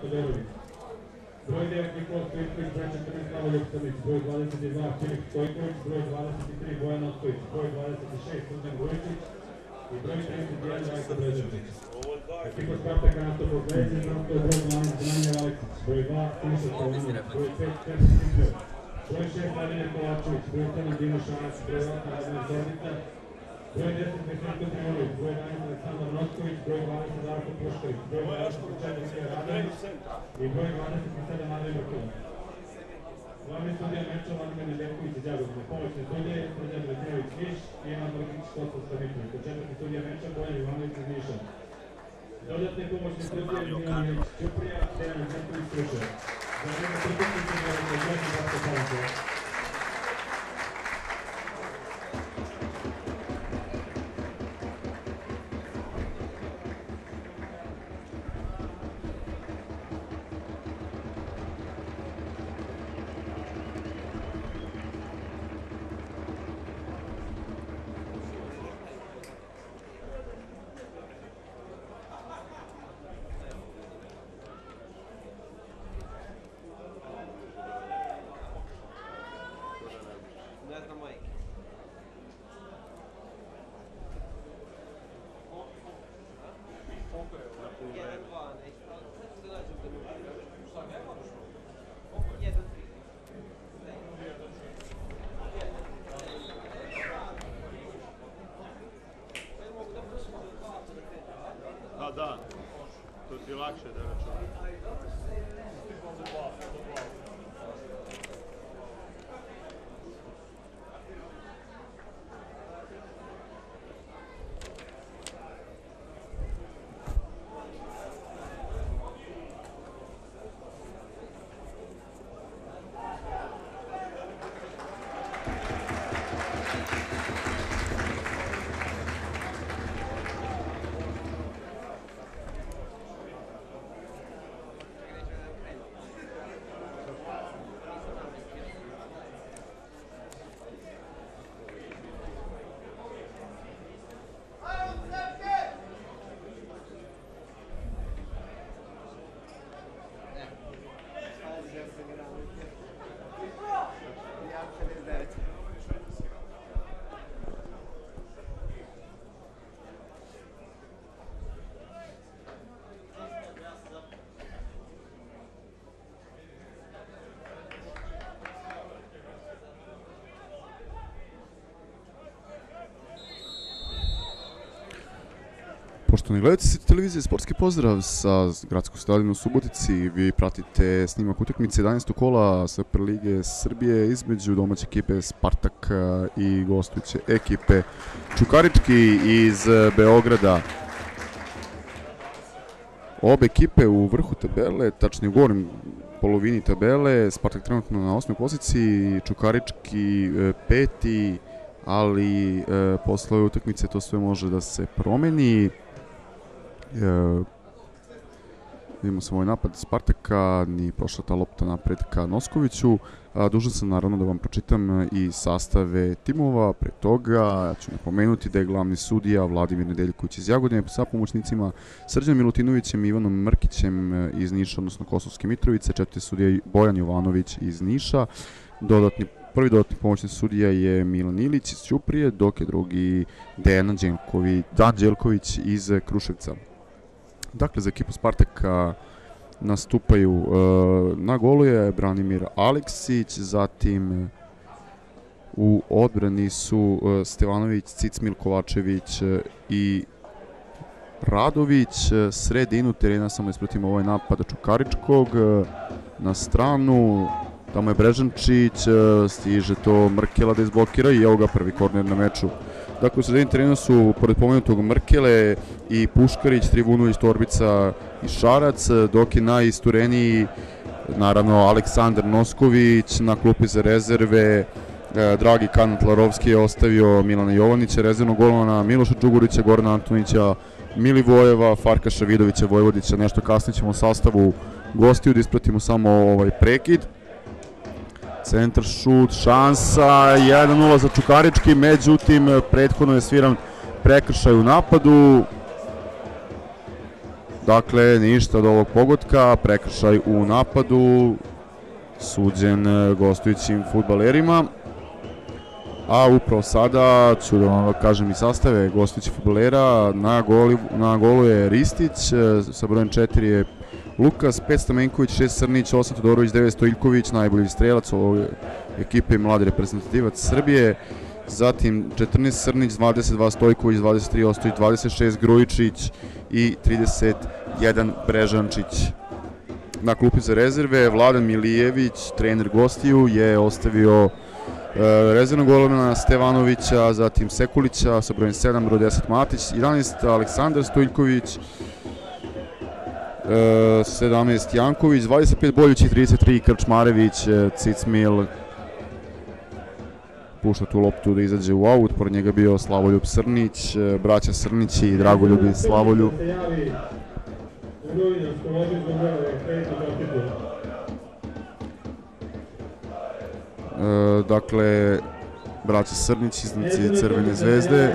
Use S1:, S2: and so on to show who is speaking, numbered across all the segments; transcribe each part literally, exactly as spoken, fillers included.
S1: Todorović. Broj devet Nikola Stojković, broj četrnaest Slavoljub Crnić, broj dvadeset dva Filip Stojković, broj dvadeset tri Bojan Ostojić, broj dvadeset šest Srđan Vujičić i broj trideset jedan Rajko Brežanić. Ekipa Spartaka nastupao sledeći nastupao broj dvanaest Branimir Aleksić, broj dva Siniša Stojanović, broj pet Stefan Simper, broj šest Vladimir Kovačević, broj sedam Dino Šanac, broj osam Radmir Zornica, broj deset Veselko Trimović, broj jedanaest Aleksandar Nosković, broj dvadeset Darko Puškarić, broj dvadeset četiri Sija Radović i broj dvadeset sedam Andrej Mrković. Glavni sudija meča Vladimir Nedeljković iz Jagodine, pomoćni sudije Srđan Brezinović Viš i Ivan Brkić Kosovska Mitrovica, četvrti sudija meča Bojan Jovanović iz Niša. Dodatni pomoćni sudija Milan Ilić Ćuprija, Dejan Zrković Krušev. Za vreme prikupni sudija Razloženi Darko Palančev.
S2: Pa da, to ti je lakše da računaš.
S3: Poštovani gledatelji televizije Sportski pozdrav sa gradskog stadiona u Subotici. Vi pratite snimak utakmice jedanaestog kola Superlige Srbije između domaće ekipe Spartak i gostujuće ekipe Čukarički iz Beograda. Obe ekipe u vrhu tabele, tačnije u gornjoj polovini tabele. Spartak trenutno na osmoj poziciji, Čukarički peti, ali posle ove utakmice to sve može da se promeni. E, vidimo samo ovaj napad Spartaka, ni prošla ta lopta napred ka Noskoviću. A, dužan sam naravno da vam pročitam i sastave timova. Pre toga ja ću napomenuti da je glavni sudija Vladimir Nedeljković iz Jagodine sa pomoćnicima Srđan Milutinovićem i Ivanom Mrkićem iz Niša, odnosno Kosovske Mitrovice. Četvrti sudija Bojan Jovanović iz Niša. Dodatni Prvi dodatni pomoćni sudija je Milan Ilić iz Ćuprije, dok je drugi Dejan Đelković iz Kruševca. Dakle, za ekipu Spartaka nastupaju uh, na golu je Branimir Aleksić, zatim u odbrani su uh, Stevanović, Cicmil, Kovačević uh, i Radović. Sredinu terena samo ispratimo ovaj napad Čukaričkog uh, na stranu. Tamo je Brežančić, stiže to Mrkela da izblokira i evo ga prvi korner na meču. Dakle, u sredini terena su, pored pomenutog Mrkele, i Puškarić, Trivunović, Torbica i Šarac, dok je na istureniji, naravno, Aleksandar Nosković, na klupi za rezerve, Dragi Kanat Larovski je ostavio Milana Jovanića, rezervnog golmana, Miloša Đugurića, Gorana Antonića, Milivojeva, Farkaša Vidovića, Vojvodića. Nešto kasnije ćemo u sastavu gostiju da ispratimo samo ovaj prekid. Centar šut, šansa, jedan nula za Čukarički, međutim, prethodno je sviran prekršaj u napadu. Dakle, ništa od ovog pogotka, prekršaj u napadu, suđen gostujućim fudbalerima. A upravo sada ću da vam kažem i sastave gostujućih fudbalera. Na, na golu je Ristić, sa brojem četiri je Lukas, pet Stamenković, šest Srnić, osam Todorović, devet Stojiljković, najbolji strelac ove ekipe, mladi reprezentativac Srbije. Zatim četrnaest Srnić, dvadeset dva Stojković, dvadeset tri Ostojić, dvadeset šest Grujičić i trideset jedan Brežančić. Na klupi za rezerve Vladan Milijević, trener gostiju, je ostavio rezervnog golmana Stevanovića, zatim Sekulića sa brojem sedam, broj deset Matić, jedanaest Aleksandar Stojiljković, sedamnaest Janković, dvadeset pet Boljić i trideset tri Krčmarević. Cicmil pušta tu loptu da izađe u aut, pored njega bio Slavoljub Srnić, braća Srnić i Dragoljub i Slavoljub. E, dakle, braća Srnić, iznici Crvene zvezde.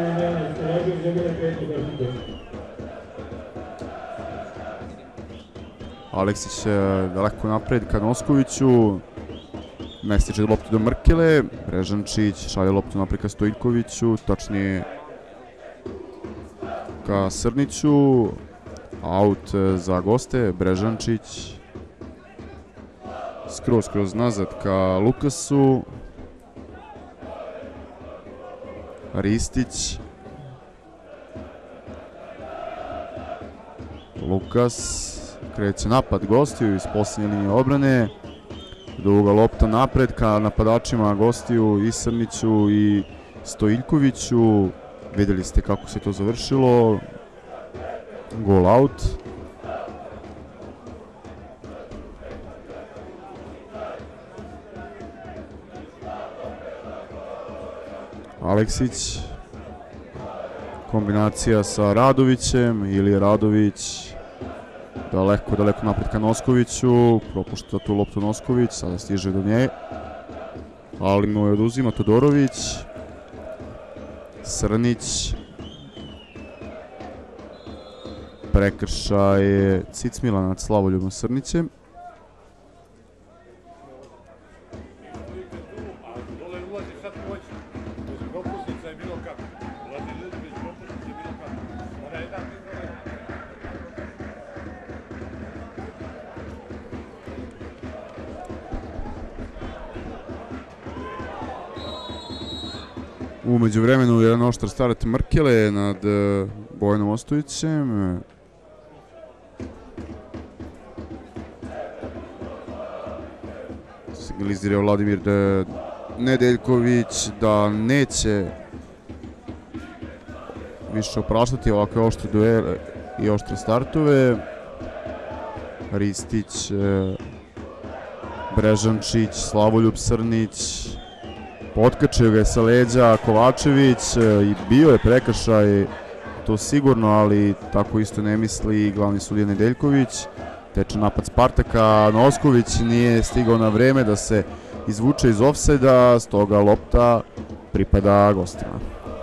S3: Aleksić daleko napred ka Noskoviću. Mestiče loptu do Mrkele. Brežančić šalje loptu napred ka Stojiljkoviću, tačnije ka Srniću. Aut za goste, Brežančić skroz kroz nazad ka Lukasu. Ristić, Lukas, kreće napad gostiju iz posljednje linije obrane. Duga lopta napred ka napadačima gostiju i Srniću i Stojiljkoviću. Vidjeli ste kako se to završilo. Goal out. Aleksić, kombinacija sa Radovićem, ili Radović daleko, daleko napred ka Noskoviću, propušta tu loptu Nosković, sada stiže do nje, ali mu je oduzima Todorović. Srnić, prekršaj Cicmila nad Slavoljubom Srnićem. U međuvremenu jedan oštar start Mrkele nad Bojanom Ostojićem. Signalizirao Vladimir Nedeljković da neće više opraštati ovakve oštre duele i oštre startove. Ristić, Brežančić, Slavoljub Srnić, potkačio ga je sa leđa Kovačević i bio je prekršaj, to sigurno, ali tako isto ne misli glavni sudija Nedeljković. Teče napad Spartaka, Nosković nije stigao na vreme da se izvuče iz ofsajda, stoga lopta pripada gostima.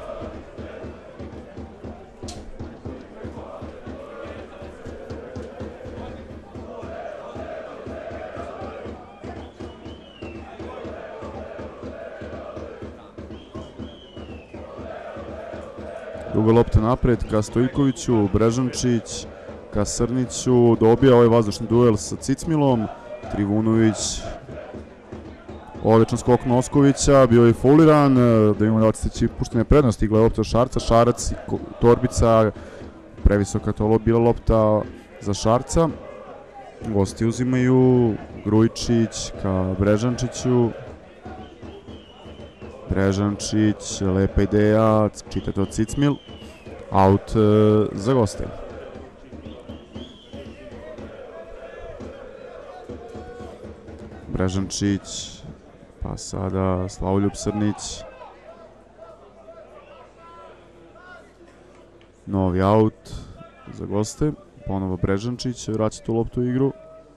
S3: Duga lopta napred ka Stojiljkoviću, Brežančić ka Srniću, dobija ovaj vazdušni duel sa Cicmilom. Trivunović, odličan skok Noskovića, bio je fauliran, da imamo da stići puštene prednosti, gleda lopta Šarca, Šarac i Torbica, previsoka to bila lopta za Šarca. Gosti uzimaju, Grujičić ka Brežančiću. Brežančić, lepa ideja, čita to Cicmil, aut za goste. Brežančić, pa sada Slavoljub Srnić. Novi aut za goste, ponovo Brežančić vraća tu loptu u igru.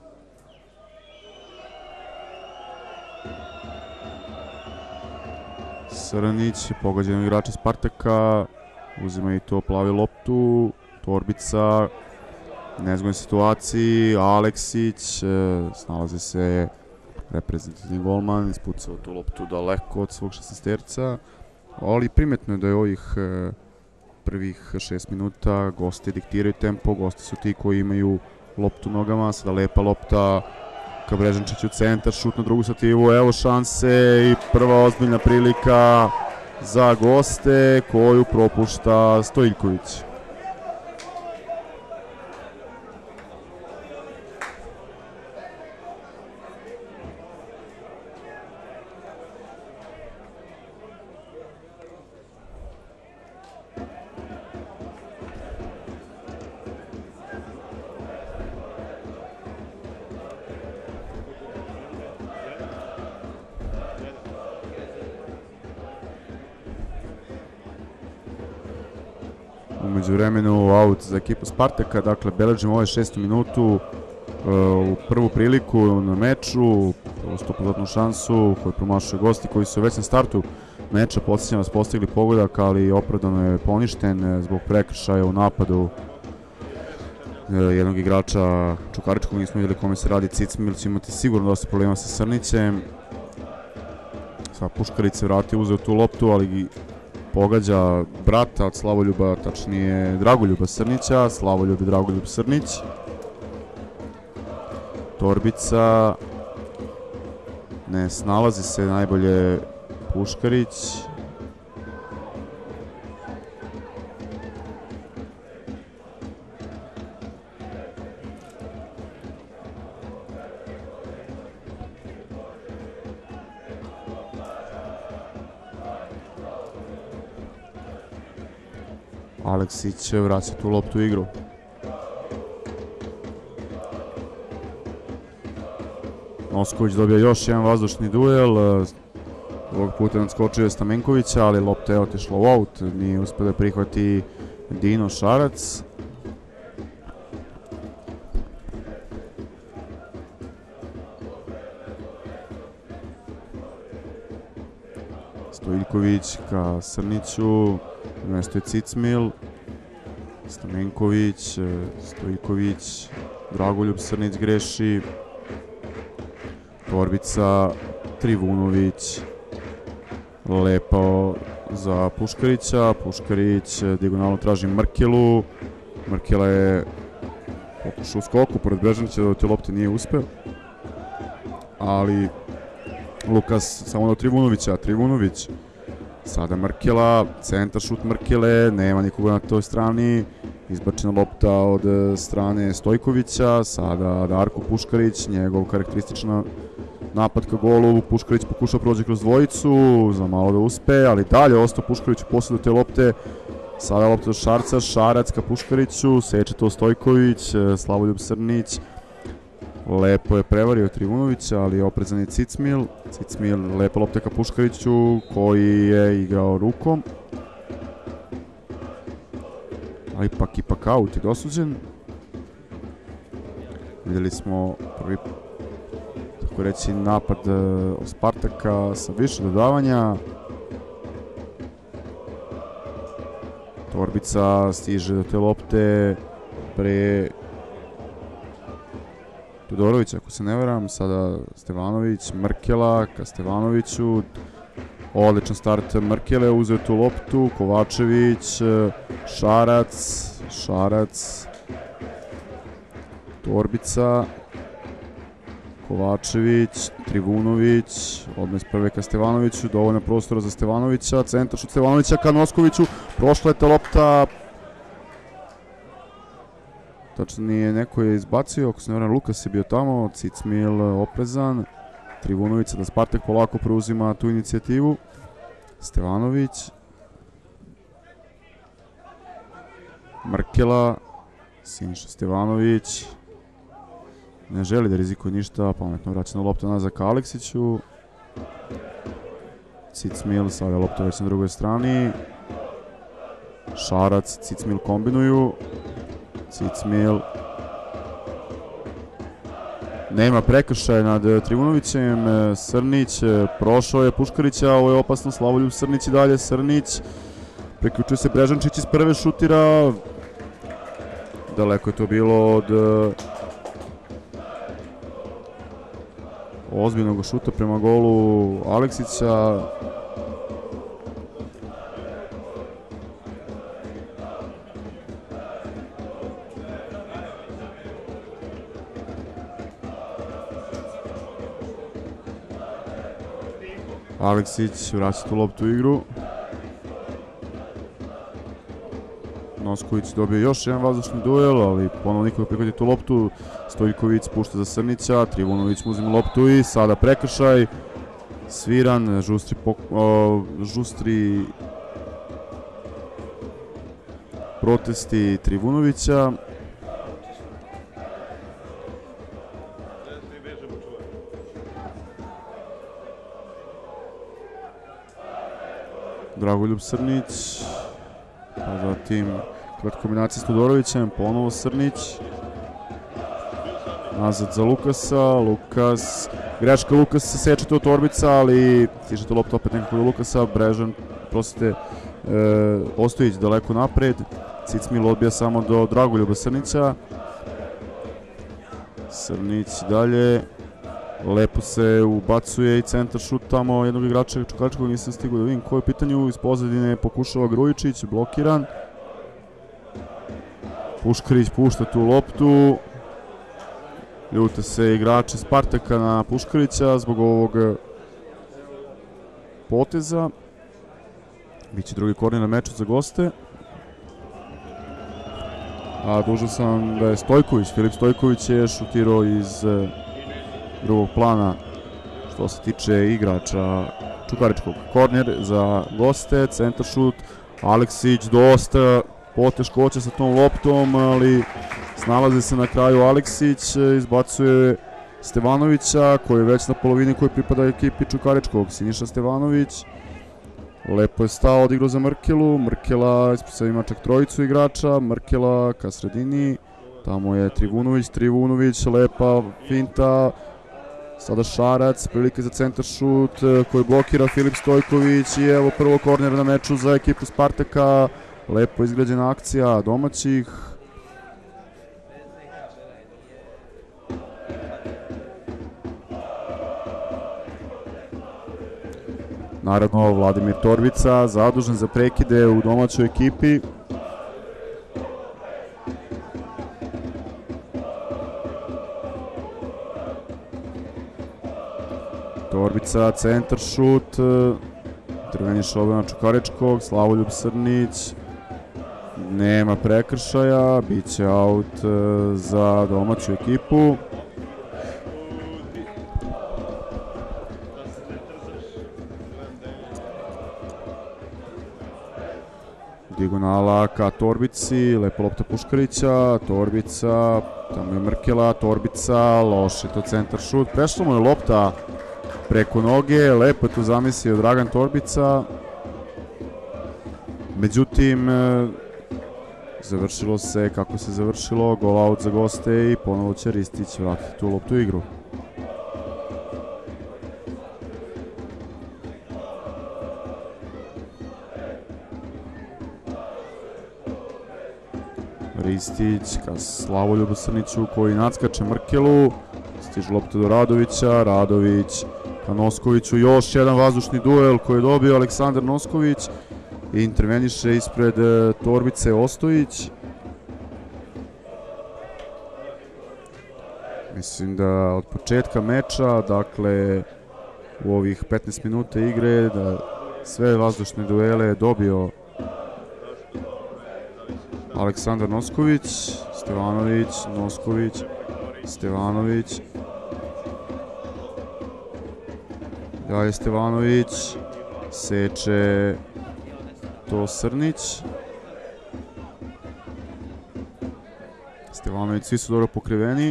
S3: Srnić, pogađeno igrača Spartaka, uzima i to plavi loptu, Torbica, nezgodnoj situaciji, Aleksić, e, snalazi se reprezentativni golman, ispucao tu loptu daleko od svog šesnaesterca, ali primetno je da je ovih e, prvih šest minuta gosti diktiraju tempo, gosti su ti koji imaju loptu nogama, sada lepa lopta ka Brežančiću, centar, šut na drugu stativu, evo šanse i prva ozbiljna prilika za goste koju propušta Stojiljković. Umeđu vremenu aut za ekipu Spartaka, dakle beležimo ovaj šestu minutu, u prvu priliku na meču, sto posto šansu koju promašuje gosti koji su već na startu meča, podsjećam vas, postigli pogodak, ali opravdano je poništen zbog prekršaja u napadu jednog igrača Čukaričkog. Nismo vidjeli kome se radi. Cicmil će imati sigurno dosta problema sa Srnićem. Sad Puškarić se vrati, uzeo tu loptu, ali pogađa brata od Slavoljuba, tačnije Dragoljuba Srnića. Slavoljub i Dragoljub Srnić. Torbica, ne snalazi se najbolje Puškarić. Aleksić vraća tu loptu u igru. Nosković dobija još jedan vazdušni duel. Ovog puta nadskočio je Stamenkovića, ali lopta je otišla u aut. Nije uspio da prihvati Dino Šarac. Stojiljković ka Srniću. Mjesto je Cicmil. Stamenković, Stojiljković, Dragoljub Srnić greši. Torbica, Trivunović, lepo za Puškarića, Puškarić dijagonalno traži Mrkelu, Mrkela je pokušao u skoku pored Brežanića, da te lopte nije uspeo, ali Lukas samo do Trivunovića, Trivunović, sada Mrkela, centar šut Mrkele, nema nikoga na toj strani, izbačena lopta od strane Stojkovića, sada Darko Puškarić, njegov karakteristična napad ka golu. Puškarić pokušao prođe kroz dvojicu, za malo da uspe, ali dalje ostao Puškarić u posledu te lopte. Sada lopta do Šarca, Šarac ka Puškariću, seče to Stojković, Slavoljub Srnić. Lepo je prevario Trivunovića, ali oprezan je Cicmil. Cicmil, lepa lopta ka Puškariću, koji je igrao rukom. Ali ipak, ipak aut i dosuđen. Vidjeli smo prvi, tako reći, napad Spartaka sa više dodavanja. Torbica stiže do te lopte pre Todorovića, ako se ne varam. Sada Stevanović, Mrkela ka Stevanoviću. Odličan start Mrkele, uzeo tu loptu. Kovačević, Šarac, Šarac, Torbica, Kovačević, Trivunović, odnos prve ka Stevanoviću, dovoljno prostora za Stevanovića, centar šut Stevanovića ka Noskoviću, prošla je ta lopta, tačnije neko je izbacio, ako se ne varam Lukas je bio tamo, Cicmil oprezan, Trivunović, da Spartak polako preuzima tu inicijativu, Stevanović, Mrkela, Siniša Stevanović, ne želi da rizikuje ništa, pametno vraća na loptu nazad ka Aleksiću. Cicmil, sada lopta već na drugoj strani. Šarac, Cicmil kombinuju. Cicmil. Nema prekršaja nad Trivunovićem. Srnić, prošao je Puškarića, ovo je opasno, Slavoljub Srnić i dalje. Srnić, preključuje se Brežančić iz prve, šutira. Daleko je to bilo od uh, ozbiljnog šuta prema golu Aleksića. Aleksić vraća tu loptu u igru. Nosković dobio još jedan vazdušni duel, ali ponovno niko prihvati tu loptu. Stojković pušta za Srnića, Trivunović mu uzima loptu i sada prekršaj. Sviran, žustri, o, žustri protesti Trivunovića. Dragoljub Srnić, a zatim kratko kombinacija s Todorovićem, ponovo Srnić. Nazad za Lukasa, Lukas, greška Lukas se seče to Torbica, ali stiže to lopta opet nekako do Lukasa, Brežan, prosite, e, Ostojić daleko napred, Cicmil odbija samo do Dragoljuba Srnića. Srnić dalje, lepo se ubacuje i centar šut tamo jednog igrača Čukaričkog, nisam stigao da vidim ko je u pitanju, iz pozadine pokušava Grujičić, blokiran. Puškarić pušta tu loptu. Ljute se igrači Spartaka na Puškarića zbog ovog poteza. Biće drugi korner na meču za goste. A dužan sam da je Stojković, Filip Stojković je šutirao iz drugog plana što se tiče igrača Čukaričkog. Korner za goste, centar šut, Aleksić dosta poteškoća sa tom loptom, ali snalazi se na kraju Aleksić, izbacuje Stevanovića koji je već na polovini koji pripada ekipi Čukaričkog. Siniša Stevanović lepo je stao, odigrao za Mrkelu, Mrkela ispred sebe ima čak trojicu igrača, Mrkela ka sredini, tamo je Trivunović, Trivunović, lepa finta, sada Šarac, prilike za centar šut koji blokira Filip Stojković i evo prvo korner na meču za ekipu Spartaka, lepo izgrađena akcija domaćih. Naravno, Vladimir Torbica, zadužen za prekide u domaćoj ekipi. Torbica, centar šut, interveniše obrana Čukaričkog, Slavoljub Srnić, nema prekršaja, bit će aut za domaću ekipu. Diagonala ka Torbici, lepo lopta Puškarića, Torbica, tamo je Mrkela, Torbica, loše to centar šut, prešla mu je lopta preko noge, lepo je tu zamislio Dragan Torbica, međutim završilo se kako se završilo, gol out za goste i ponovo će Ristić vratiti tu loptu u igru. Ristić ka Slavoljubu Srniću koji nadskače Mrkelu, stiže lopta do Radovića, Radović ka Noskoviću, još jedan vazdušni duel koji je dobio Aleksandar Nosković i interveniše ispred Torbice Ostojić. Mislim da od početka meča, dakle u ovih petnaest minuta igre, da sve vazdušne duele je dobio Aleksandar Nosković, Stevanović, Nosković, Stevanović, dalje Stevanović, seče to Srnić, Stevanović, svi su dobro pokriveni,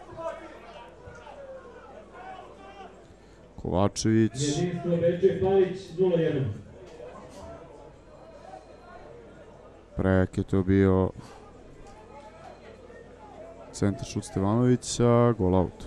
S3: Kovačević,
S1: Jedinstvo Bečej Pavić nula jedan.
S3: Prek je to bio centar šut Stevanovića, gol out.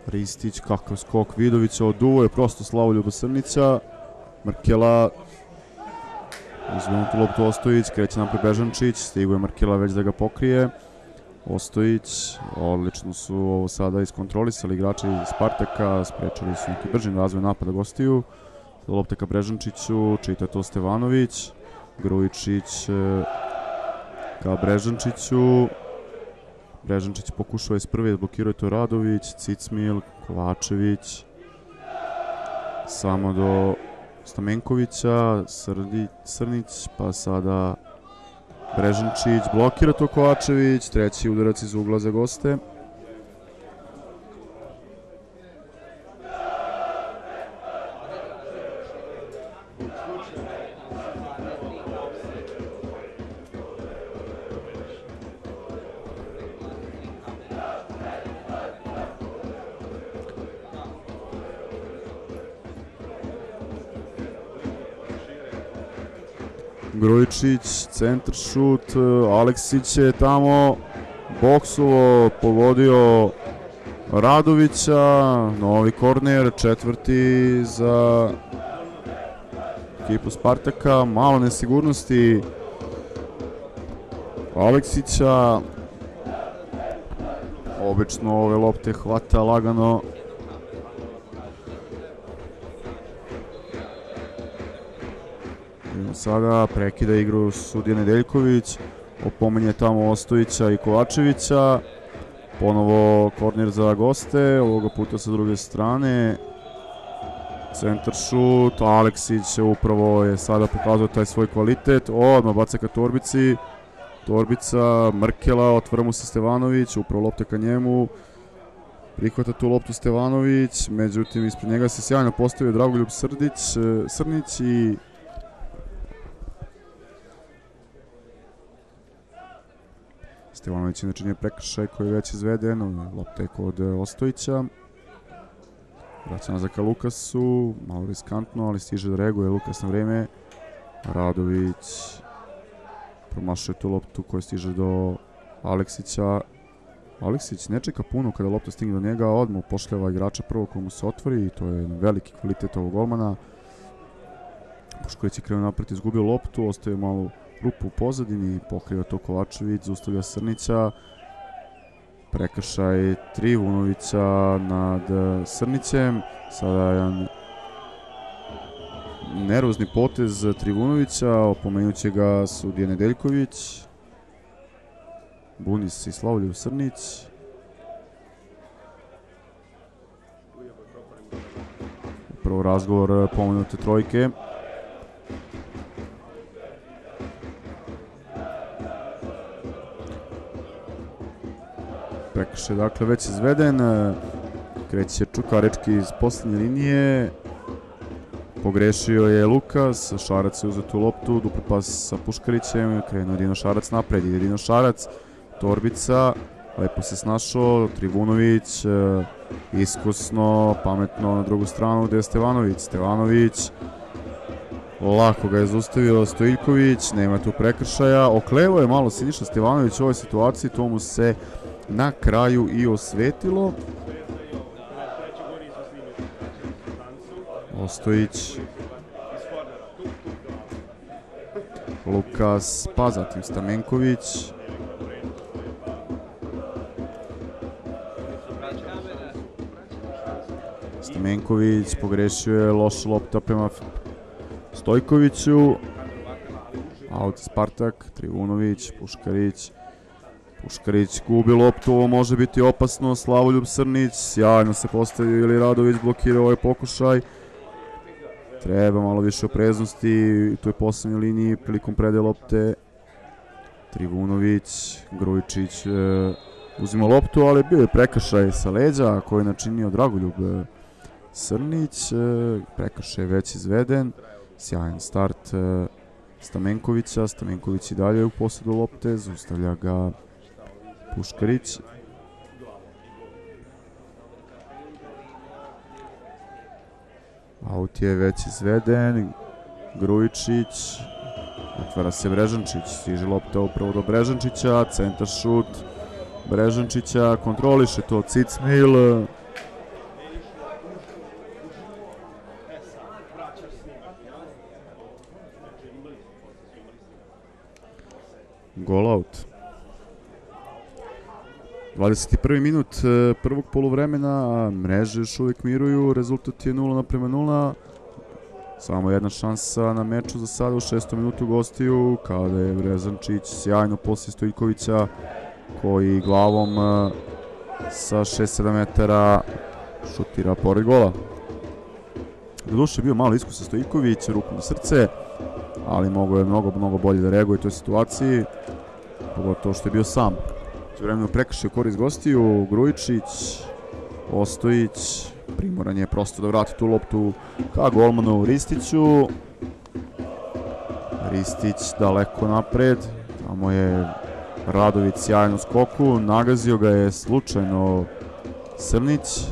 S3: Ristić, kakav skok Vidovića, oduvo je prosto Slavoljuba Srnića. Mrkela uzme tu loptu Ostojić, kreće napred Bežančić, stiguje Mrkela već da ga pokrije. Ostojić, odlično su ovo sada iskontrolisali igrači Spartaka, sprečali su neki brži razvoj napada gostiju. Lopta ka Brežančiću, čita to Stevanović, Grujičić ka Brežančiću. Brežančić pokušao je s prve, blokirao to Radović, Cicmil, Kovačević, samo do Stamenkovića, Srnić, pa sada Brežančić, blokira to Kovačević, treći udarac iz ugla za goste. Grujičić, centar šut, Aleksić je tamo boksovo, pogodio Radovića, novi korner, četvrti za ekipu Spartaka, malo nesigurnosti Aleksića, obično ove lopte hvata lagano. Sada prekida igru sudija Nedeljković, opominje tamo Ostojića i Kovačevića, ponovo korner za goste, ovoga puta sa druge strane, centar šut, Aleksić upravo je sada pokazao taj svoj kvalitet, odmah baca ka Torbici, Torbica, Mrkela, otvara mu se Stevanović, upravo lopta ka njemu, prihvata tu loptu Stevanović, međutim ispred njega se sjajno postavio Dragoljub Srnić i Stevanović inače nije prekršaj koji je već izveden, lopta je kod Ostojića. Vraća nazad ka Lukasu, malo riskantno, ali stiže da reaguje Lukas na vreme. Radović promašuje tu loptu koja stiže do Aleksića. Aleksić ne čeka puno kada lopta stigne do njega, odmah pošljava igrača prvo komu se otvori i to je veliki kvalitet ovog golmana. Pušković je krenuo napred, izgubio loptu, ostaje malo rupu u pozadini, pokriva to Kovačević, zaustavlja Srnića, prekršaj Trivunovića nad Srnićem, sada jedan nervozni potez Trivunovića, opomenuće ga sudija Nedeljković, buni se i Slavoljub Srnić. Upravo razgovor pomenute trojke. Prekršaj dakle već izveden, kreće Čukarički iz posljednje linije, pogrešio je Lukas, Šarac je uzeo tu loptu, dupli pas sa Puškarićem, krenuo Dino Šarac napred, ide Dino Šarac, Torbica, lepo se snašao, Trivunović, iskusno, pametno na drugu stranu gde je Stevanović, Stevanović, lako ga je zaustavio Stojiljković, nema tu prekršaja, oklevo je malo Siniša Stevanović u ovoj situaciji, to mu se na kraju i osvetilo. Ostojić, Lukas, pa zatim Stamenković. Stamenković pogrešio je, loša lopta prema Stojkoviću. Aut Spartak, Trivunović, Puškarić. Puškarić gubi loptu, ovo može biti opasno, Slavoljub Srnić, sjajno se postavio ili Radović blokira ovaj pokušaj. Treba malo više opreznosti u toj poslednjoj liniji prilikom predaje lopte. Trivunović, Grujičić uzima loptu, ali bio je prekršaj sa leđa koji je načinio Dragoljub Srnić. Prekršaj je već izveden, sjajan start Stamenkovića, Stamenković i dalje u posjedu lopte, zaustavlja ga Puškarić. Aut je već izveden, Grujičić, otvara se Brežančić, stiže lopta upravo do Brežančića, centar šut Brežančića, kontroliše to Cicmil, Goal out. dvadeset prvi minut prvog poluvremena, mreže još uvijek miruju, rezultat je nula naprema nula. Samo jedna šansa na meču za sada u šestom minutu gostiju, kada je Brezančić sjajno poslije Stojkovića, koji glavom sa šest sedam metara šutira pored gola. Doduše je bio malo iskusan Stojković, rukom na srce, ali mogo je mnogo, mnogo bolje da reaguje u toj situaciji, pogotovo što je bio sam. U vremenu prekršio korist gostiju, Grujičić, Ostojić, primoran je prosto da vrati tu loptu ka golmanu Ristiću. Ristić daleko napred, tamo je Radović sjajno skoku, nagazio ga je slučajno Srnić.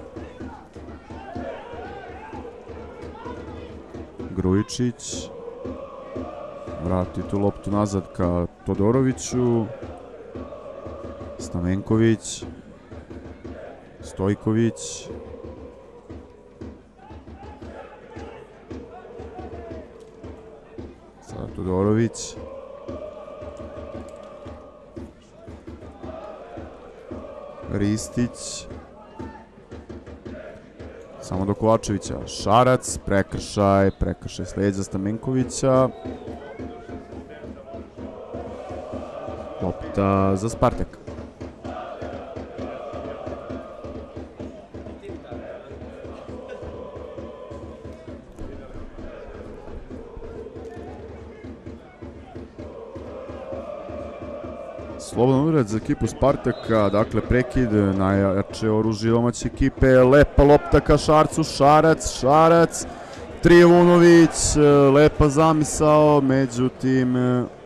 S3: Grujičić vrati tu loptu nazad ka Todoroviću. Stamenković, Stojković, sada Todorović, Ristić, samo do Kovačevića, Šarac, prekršaj, prekršaj sljedeća Stamenkovića, lopta za Spartak. Slobodan udarac za ekipu Spartaka, dakle prekid, najjače oružje domaće ekipe, lepa lopta ka Šarcu, Šarac, Šarac, Trivunović, lepa zamisao, međutim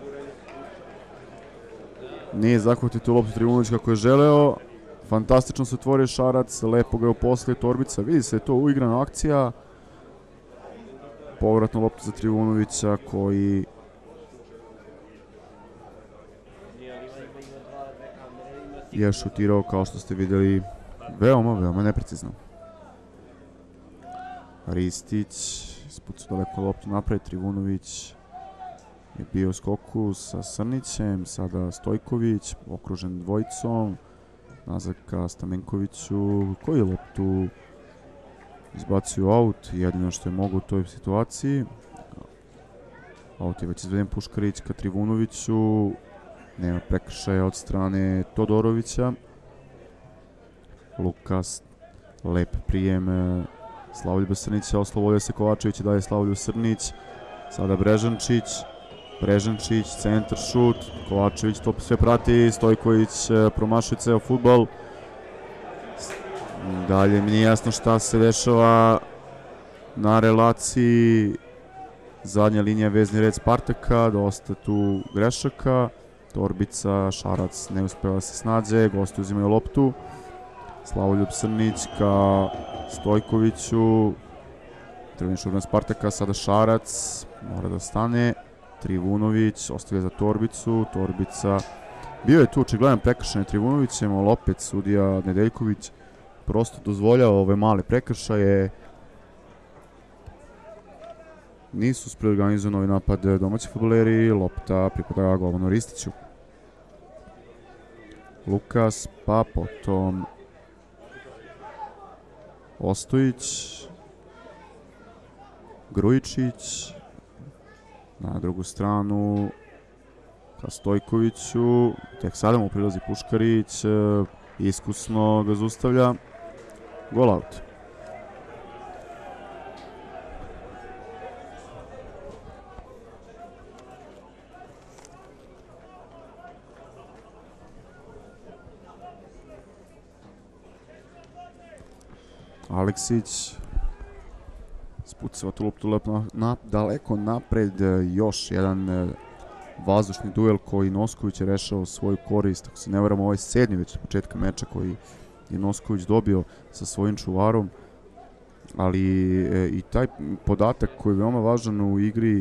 S3: nije zahvatio tu loptu Trivunović kako je želeo, fantastično se otvorio Šarac, lepo ga je uposlio Torbica, vidi se je to uigrana akcija, povratna lopta za Trivunovića koji je šutirao, kao što ste vidjeli, veoma, veoma neprecizno. Ristić ispucao daleko loptu napred, Trivunović je bio u skoku sa Srnićem, sada Stojković, okružen dvojicom, nazad ka Stamenkoviću, koji je loptu izbacio out, jedino što je mogo u toj situaciji. Out je već izveden Puškarić ka Trivunoviću, nema prekršaja od strane Todorovića. Lukas, lep prijem Slavoljuba Srnića, oslobodio se Kovačević i daje Slavoljub Srnić. Sada Brežančić, Brežančić, centar šut, Kovačević to sve prati, Stojković promašuje ceo fudbal. Dalje mi nije jasno šta se dešava na relaciji zadnja linija vezni red Spartaka, dosta tu grešaka. Torbica, Šarac ne uspeva da se snađe, gosti uzimaju loptu. Slavoljub Srnić ka Stojkoviću, trening šurna Spartaka, sada Šarac, mora da stane. Trivunović ostavlja za Torbicu, Torbica, bio je tu očigledan prekršaj Trivunovićem, ali opet sudija Nedeljković prosto dozvoljava ove male prekršaje. Nisu uspjeli organizuju novi napad domaći fudbaleri, lopta pripada golmanu Ristiću. Lukas, pa potom Ostojić, Grujičić, na drugu stranu ka Stojkoviću, tek sada mu prilazi Puškarić, iskusno ga zaustavlja, gol out. Aleksić spucava tu loptu na, daleko napred, još jedan e, vazdušni duel koji Nosković je rešao svoju korist. Ako se ne varam, ovaj sedmi već od početka meča koji je Nosković dobio sa svojim čuvarom, ali e, i taj podatak koji je veoma važan u igri,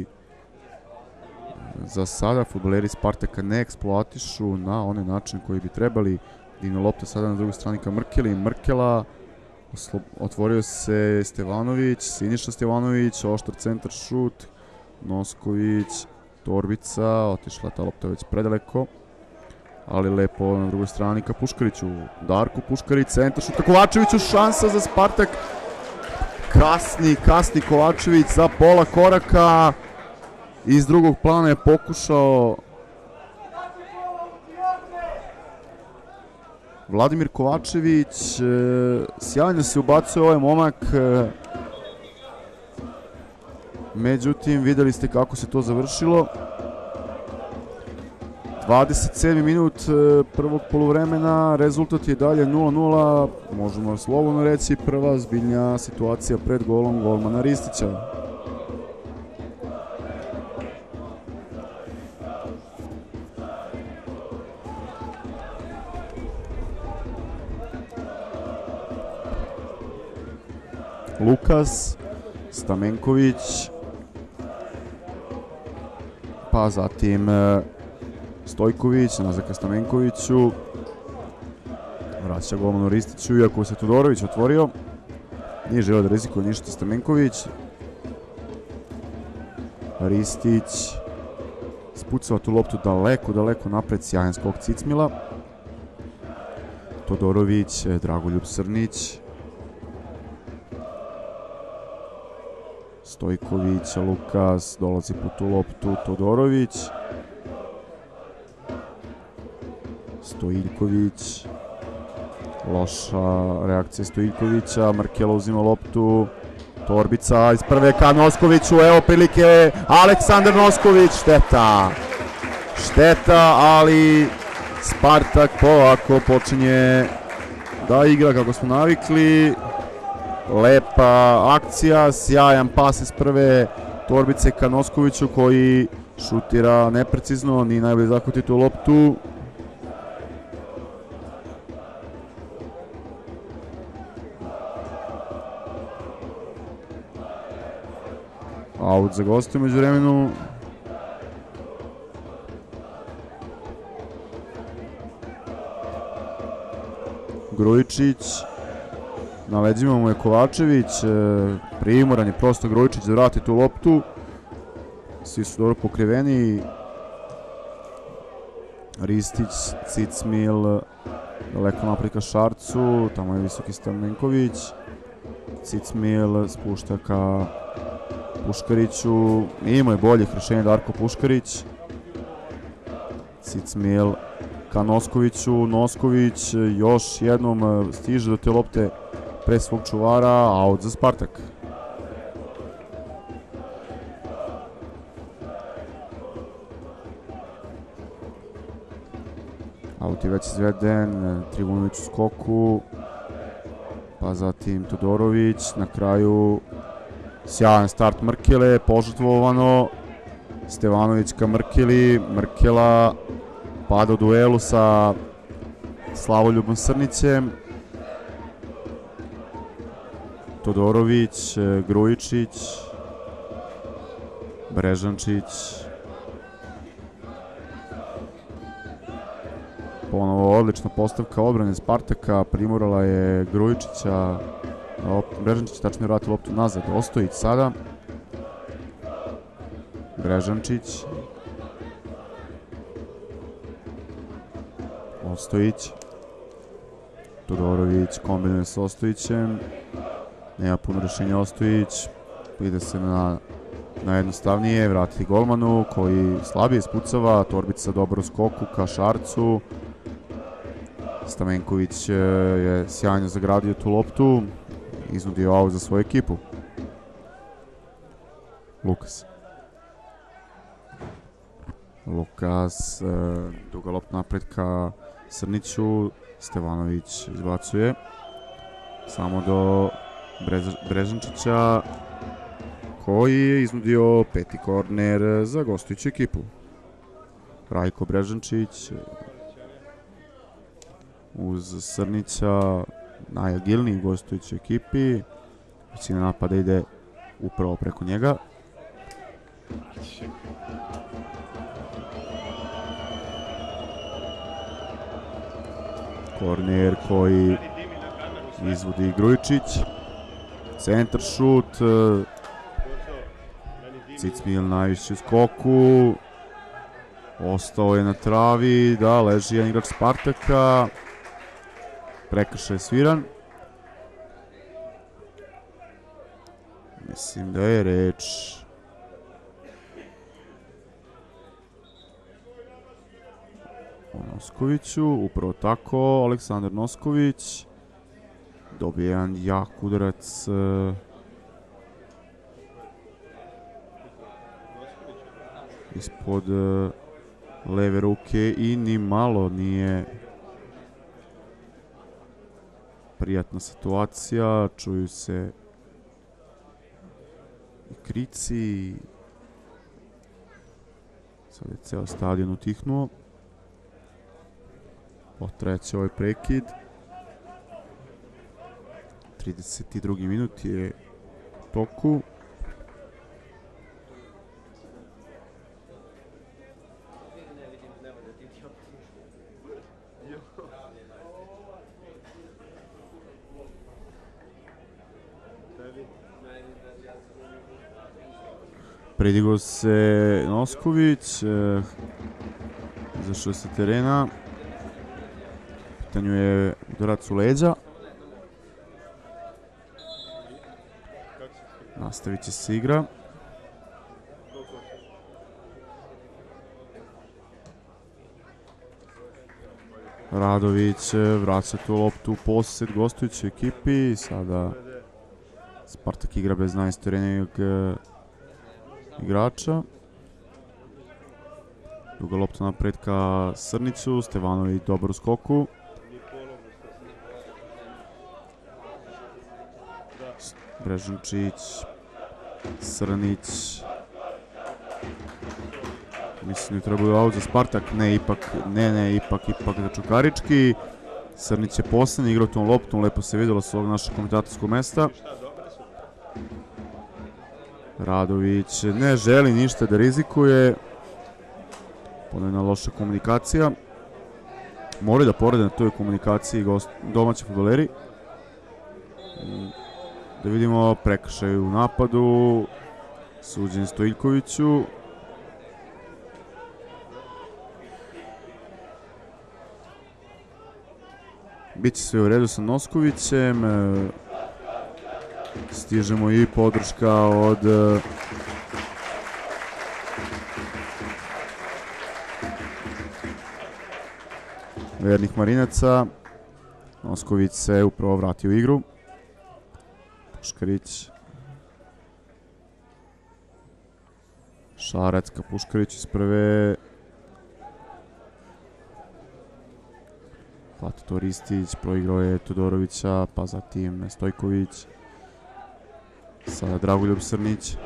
S3: za sada fudbaleri Spartaka ne eksploatišu na onaj način koji bi trebali. Divna lopta sada na drugoj strani ka Mrkeli, Mrkela, otvorio se Stevanović, Siniša Stevanović, oštar centar šut, Nosković Torbica, otišla ta lopta već predaleko. Ali lepo na drugoj strani ka Puškariću. Darko Puškarić, centar šut ka Kovačeviću, šansa za Spartak. Kasni, kasni Kovačević za pola koraka. Iz drugog plana je pokušao Vladimir Kovačević. Sjajno se ubacuje ovaj momak. Međutim, videli ste kako se to završilo. dvadeset sedmi minut prvog poluvremena, rezultat je dalje nula nula, možemo slobodno reći prva zbiljnja situacija pred golom golmana Ristića. Lukas, Stamenković, pa zatim Stojković, nazad ka Stamenkoviću, vraća golmanu Ristiću, iako se Todorović otvorio, nije želeo da rizikuje ništa Stamenković. Ristić spucava tu loptu daleko, daleko napred, sjajan skok Cicmila. Todorović, Dragoljub Srnić, Stojković, Lukas, dolazi po tu loptu Todorović, Stojiljković, loša reakcija Stojiljkovića, Markelo uzima loptu, Torbica iz prve ka Noskoviću, evo prilike, Aleksandar Nosković, šteta, šteta, ali Spartak polako počinje da igra kako smo navikli. Lepa akcija, sjajan pas iz prve Torbice ka Noskoviću koji šutira neprecizno, nije najbolje zahvati tu loptu. Aut za goste među vremenu. Grujičić. Na leđima mu je Kovačević. Primoran je prosto Grujičić da vrati tu loptu. Svi su dobro pokriveni. Ristić, Cicmil. Daleko napred ka Šarcu. Tamo je visoki Stamenković. Cicmil spušta ka Puškariću, imao je boljih rješenja Darko Puškarić. Cicmil ka Noskoviću, Nosković još jednom stiže do te lopte pre svog čuvara, aut za Spartak. Aut je već izveden, Trivunović u skoku, pa zatim Todorović, na kraju sjajan start Mrkele, požrtvovano, Stevanović ka Mrkeli, Mrkela pada u duelu sa Slavoljubom Srnićem, Todorović, Grujičić, Brežančić, ponovo odlična postavka odbrane Spartaka, primorala je Grujičića, Brežančić tačno vrati loptu nazad, Ostojić sada, Brežančić, Ostojić, Todorović kombinuje sa Ostojićem, nema puno rješenja Ostojić, ide se na, na jednostavnije, vrati golmanu koji slabije ispucava, Torbica dobro u skoku ka Šarcu, Stamenković je sjajno zagradio tu loptu, iznudio aut za svoju ekipu. Lukas. Lukas, duga lopta napred ka Srniću, Stevanović izbacuje. Samo do Brežančića, koji je iznudio peti korner za gostujuću ekipu. Rajko Brežančić uz Srnića, najagilniji u gostujućoj ekipi. Većina napada ide upravo preko njega. Korner koji izvodi Grujičić. Centar šut. Cicmil najviše u skoku. Ostao je na travi, da, leži jedan igrač Spartaka. Prekršaj je sviran. Mislim da je reč o Noskoviću, upravo tako, Aleksandar Nosković. Dobije jedan jak udarac ispod leve ruke i ni malo nije prijatna situacija, čuju se i krici. Sad je ceo stadion utihnuo. Potrajaće ovaj prekid. trideset drugi minut je u toku. Pridigao se Nosković, izašao sa terena. U pitanju je udarac u leđa. Nastavit će se igra. Radović vraća tu loptu u posed gostujućoj ekipi. Sada Spartak igra bez najistorenijeg igrača. Druga lopta napred ka Srniću, Stevanović dobar u skoku. Brežančić, Srnić. Mislim da trebaju aut za Spartak, ne ipak, ne ne ipak, ipak za Čukarički. Srnić je poslednji igrao tom loptom, lepo se vidjelo s ovog našeg komentatorskog mesta. Radović ne želi ništa da rizikuje. Ponovna loša komunikacija. Moraju da porede na toj komunikaciji domaći fudbaleri. Da vidimo prekršaj u napadu. Suđen Stojkoviću. Biće sve u redu sa Noskovićem. Stižemo i podrška od vernih Marinaca. Nosković se upravo vratio u igru. Puškarić. Šarac ka Puškarić iz prve. Plato Ristić, proigrao je Todorovića, pa zatim Stojković. Sada Dragoljub Srnić.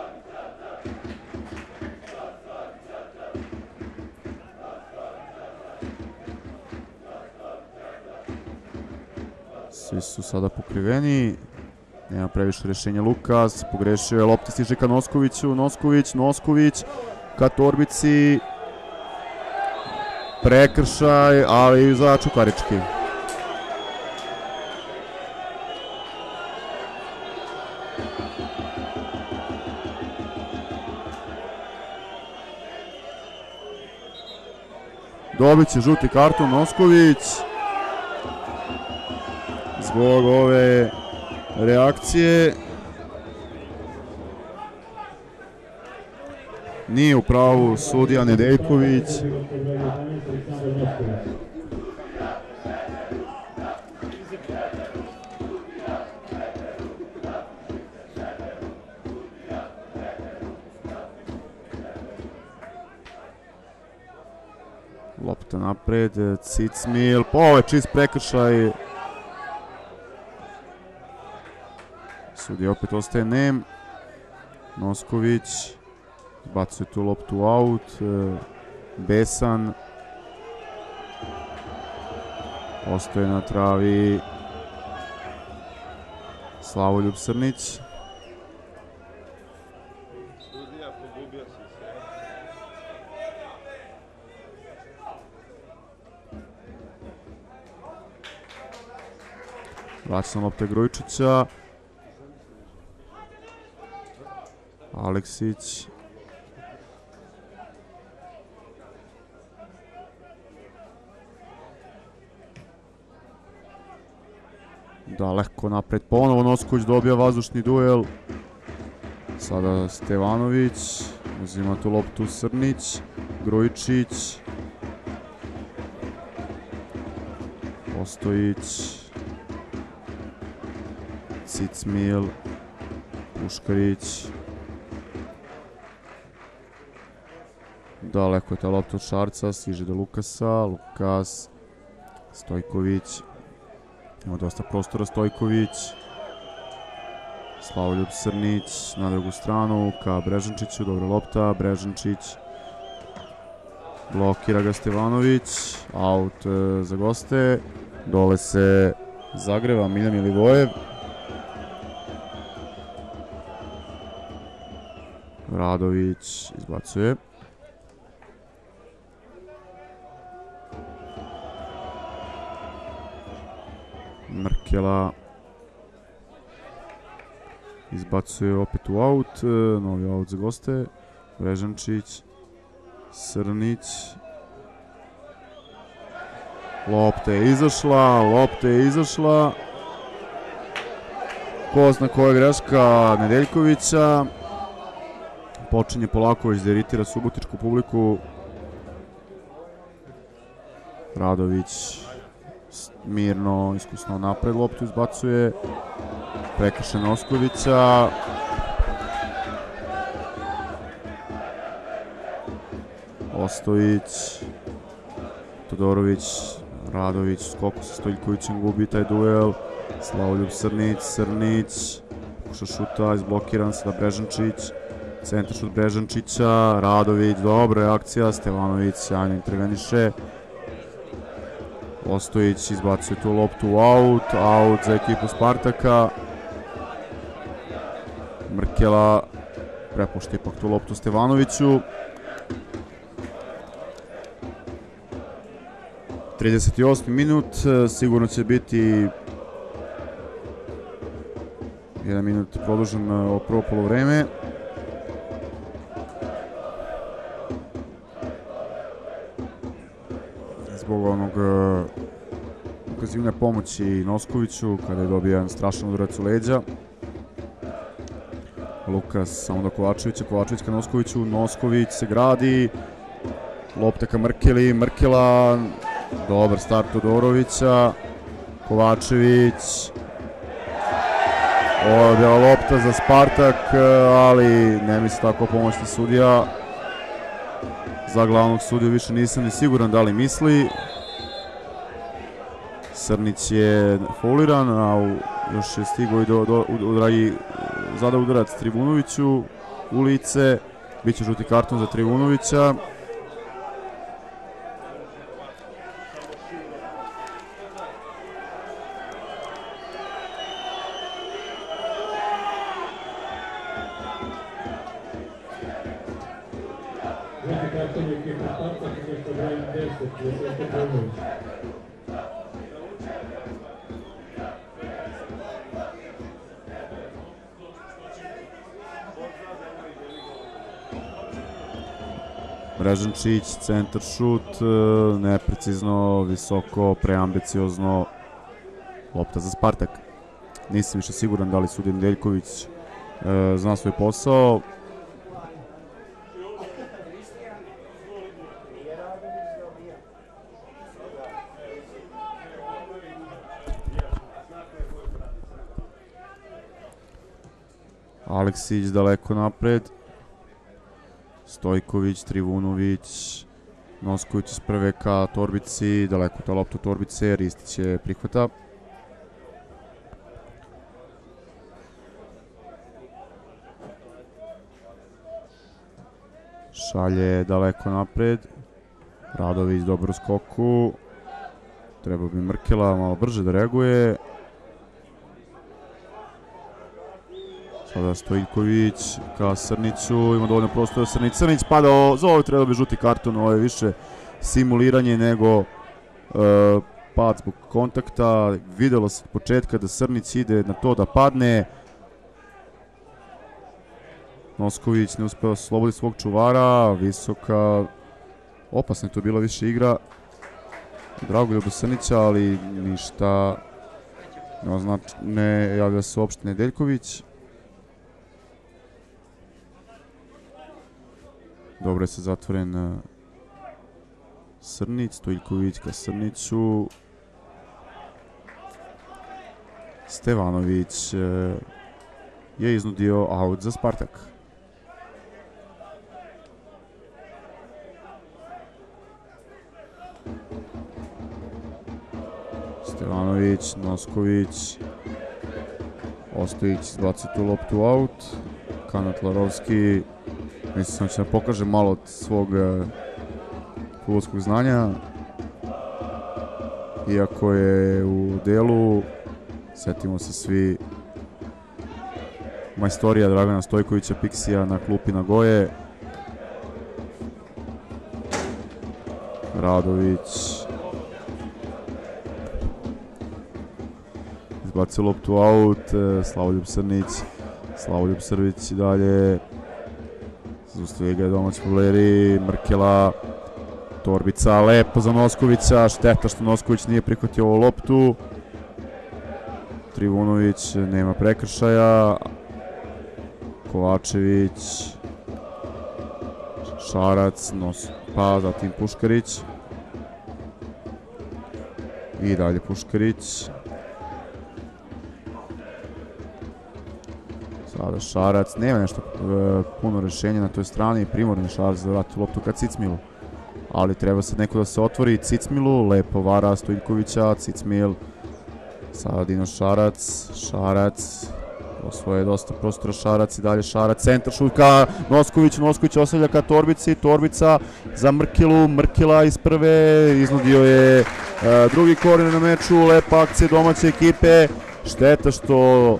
S3: Svi su sada pokriveni. Nema previše rješenja Lukas. Pogrešio je, lopta stiže ka Noskoviću. Nosković, Nosković ka Torbici. Prekršaj, ali za Čukarički. Dobit će žuti karton Nosković zbog ove reakcije. Nije u pravu sudija Nedeljković. Lopta napred, Cicmil, pa ovo je čist prekršaj. Sudija opet ostaje nem. Nosković bacuje tu loptu aut. Besan ostaje na travi Slavoljub Srnić. Vraća lopta Grujičića. Aleksić. Daleko napred, ponovo Nosković dobija vazdušni duel. Sada Stevanović, uzima tu loptu Srnić, Grujičić, Ostojić, Cicmil, Puškarić. Daleko je ta lopta od Šarca, stiže do Lukasa, Lukas, Stojković, ima dosta prostora Stojković, Slavoljub Srnić na drugu stranu ka Brežančiću, dobra lopta, Brežančić, blokira ga Stevanović, aut e, za goste, dole se zagreva Miljan Milivojev. Radović izbacuje. Mrkela izbacuje opet u aut, novi aut za goste, Brežančić, Srnić, lopta je izašla, lopta je izašla, ko zna koja je greška Nedeljkovića, počinje polako već da iritira subotičku publiku. Radović mirno, iskusno napred loptu izbacuje, prekršaj Noskovića. Ostojić, Todorović, Radović, skoku sa Stojiljkovićem, gubi taj duel. Slavoljub Srnić, Srnić, pokuša šuta, izblokiran sada Brežančić, centar šut Brežančića, Radović, dobra reakcija, Stevanović sjajno interveniše. Ostojić izbacuje tu loptu u aut, aut za ekipu Spartaka. Mrkela prepušta ipak tu loptu Stevanoviću. trideset osmi minut, sigurno će biti jedan minut produžen o prvo polovreme. Zbog onog ukazivne pomoći Noskoviću kada je dobio jedan strašan udarac u leđa. Lukas samo do Kovačevića, Kovačević ka Noskoviću, Nosković se gradi, lopta ka Mrkeli, Mrkela, dobar start Todorovića, Kovačević, ovo je bila lopta za Spartak, ali ne misli tako pomoćni sudija. Za glavnog sudiju više nisam ni siguran da li misli. Srnić je fauliran, a još je stigao i do, do, udraji, zada udarac Trivunoviću u lice. Biće žuti karton za Trivunovića.
S1: Žuti karton je ekipa Spartak, igračka broj deset, Veselko Paunović.
S3: Brežančić, centar šut, neprecizno, visoko, preambiciozno, lopta za Spartak. Nisam više siguran da li sudija Nedeljković e, zna svoj posao. Aleksić daleko napred, Stojković, Trivunović, Nosković iz prve ka Torbici, daleko ta lopta Torbice, Ristić je prihvata. Šalje daleko napred, Radović dobro skoku, treba bi Mrkela malo brže da reaguje. Sada Stojiljković ka Srniću, ima dovoljno prostora Srnić, Srnić pada, za ovo treba bi žuti karton, ovo je više simuliranje nego e, pad zbog kontakta. Videlo se od početka da Srnić ide na to da padne. Nosković ne uspeo sloboditi svog čuvara, visoka, opasna je to bila više igra Dragoljuba Srnića, ali ništa ne javlja se uopšte Nedeljković. Dobro je se zatvoren Srnić, Stojiljković ka Srniću. Stevanović je iznudio aut za Spartak. Stevanović, Nosković, Ostojić izbaci tu loptu aut. Kanat Larovski, mislim da će da pokaže malo od svog fudbalskog znanja. Iako je u delu, setimo se svi majstorija Dragana Stojkovića, Piksija na klupi Nagoje. Radović izbacio loptu aut, Slavoljub Srnić, Slavoljub Srvić i dalje. Zaustavio ga je domaći fudbaleri, Mrkela, Torbica, lepo za Noskovića, šteta što Nosković nije prihvatio ovu loptu. Trivunović, nema prekršaja. Kovačević, Šarac, pa zatim Puškarić. I dalje Puškarić. Sada Šarac, nema nešto puno rešenja na toj strani, primorni Šarac da vrati loptu ka Cicmilu. Ali treba sad neko da se otvori Cicmilu, lepo vara Stojiljkovića, Cicmil, sada Dino Šarac, Šarac, osvoje dosta prostora Šarac i dalje Šarac, centar šut ka Noskoviću, Nosković ostavlja ka Torbici, Torbica za Mrkelu, Mrkela iz prve, iznudio je drugi koren na meču, lepa akcija domaće ekipe, šteta što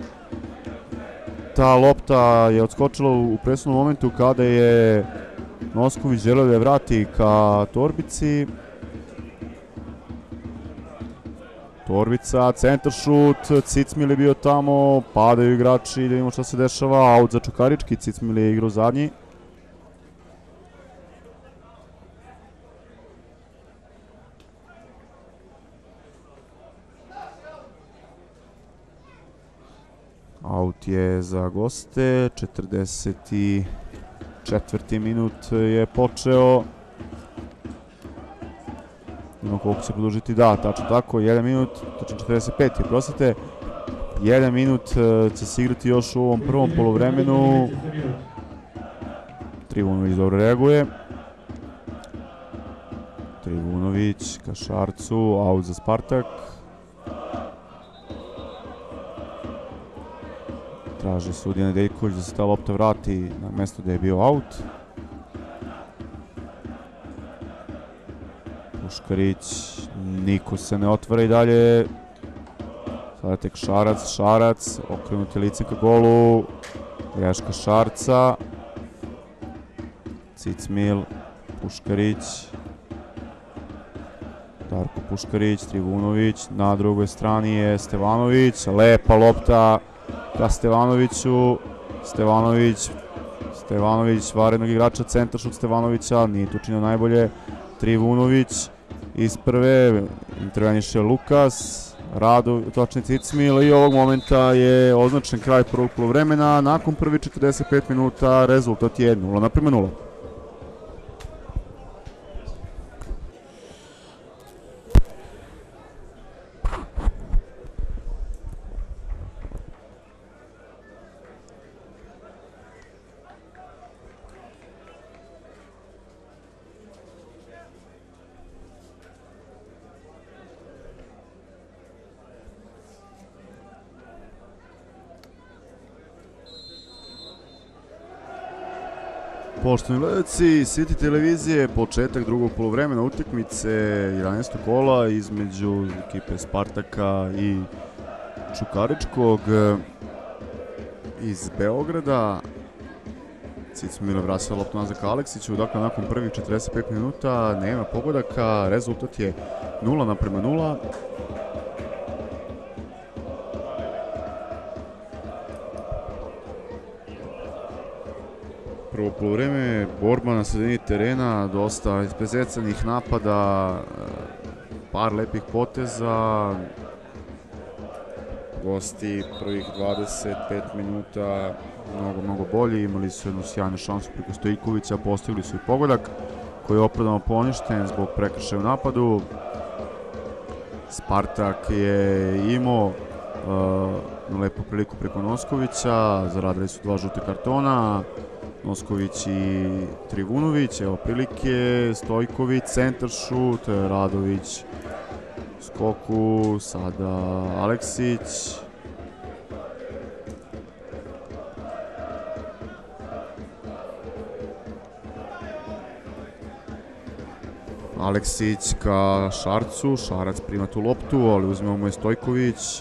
S3: ta lopta je odskočila u presudnom momentu kada je Nosković želeo da je vrati ka Torbici. Torbica, centar šut, Cicmil je bio tamo, padaju igrači, da vidimo šta se dešava, aut za Čukarički, Cicmil je igrao zadnji. Aut je za goste, četrdeset četvrti minut je počeo. Ima koliko će produžiti, da, tačno tako, jedan minut, tačno četrdeset peti, prosite. Jedan minut će se igrati još u ovom prvom polovremenu. Trivunović dobro reaguje. Trivunović ka Šarcu, aut za Spartak. Traži sudija Nedeljković da se ta lopta vrati na mesto gde je bio aut. Puškarić, niko se ne otvara i dalje. Sada tek Šarac, Šarac, okrenut je licem ka golu. Greška Šarca. Cicmil, Puškarić. Darko Puškarić, Trivunović, na drugoj strani je Stevanović, lepa lopta ka Stevanoviću. Stevanović, Stevanović, varednog igrača, centar šut Stevanovića, nije tu činio najbolje. Trivunović iz prve, interveniše Lukas, Rado, točni Cicmil i ovog momenta je označen kraj prvog poluvremena. Nakon prvi četrdeset pet minuta rezultat je nula naprema nula. Poštovani gledalci, City televizije, početak drugog poluvremena utakmice jedanaestog kola između ekipe Spartaka i Čukaričkog iz Beograda. Cicmil vraća loptu nazad ka Aleksiću, dakle nakon prvih četrdeset pet minuta nema pogodaka, rezultat je nula naprema nula. Prvo poluvreme, borba na sredini terena, dosta isprezecanih napada, par lepih poteza. Gosti prvih dvadeset pet minuta mnogo, mnogo bolji, imali su jednu sjajnu šansu preko Stojkovića, postigli su i pogodak koji je opravdano poništen zbog prekršaja u napadu. Spartak je imao uh, lepu priliku preko Noskovića, zaradili su dva žute kartona, Nosković i Trivunović, evo prilike, Stojković, centar šut, Radović skoku, sada Aleksić. Aleksić ka Šarcu, Šarac prima tu loptu, ali uzmemo je Stojković,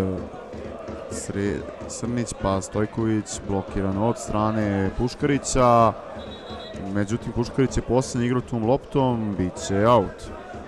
S3: Srnić pa Stojković, blokiran od strane Puškarića, međutim Puškarić je posljednji igrao tom loptom, bit će aut.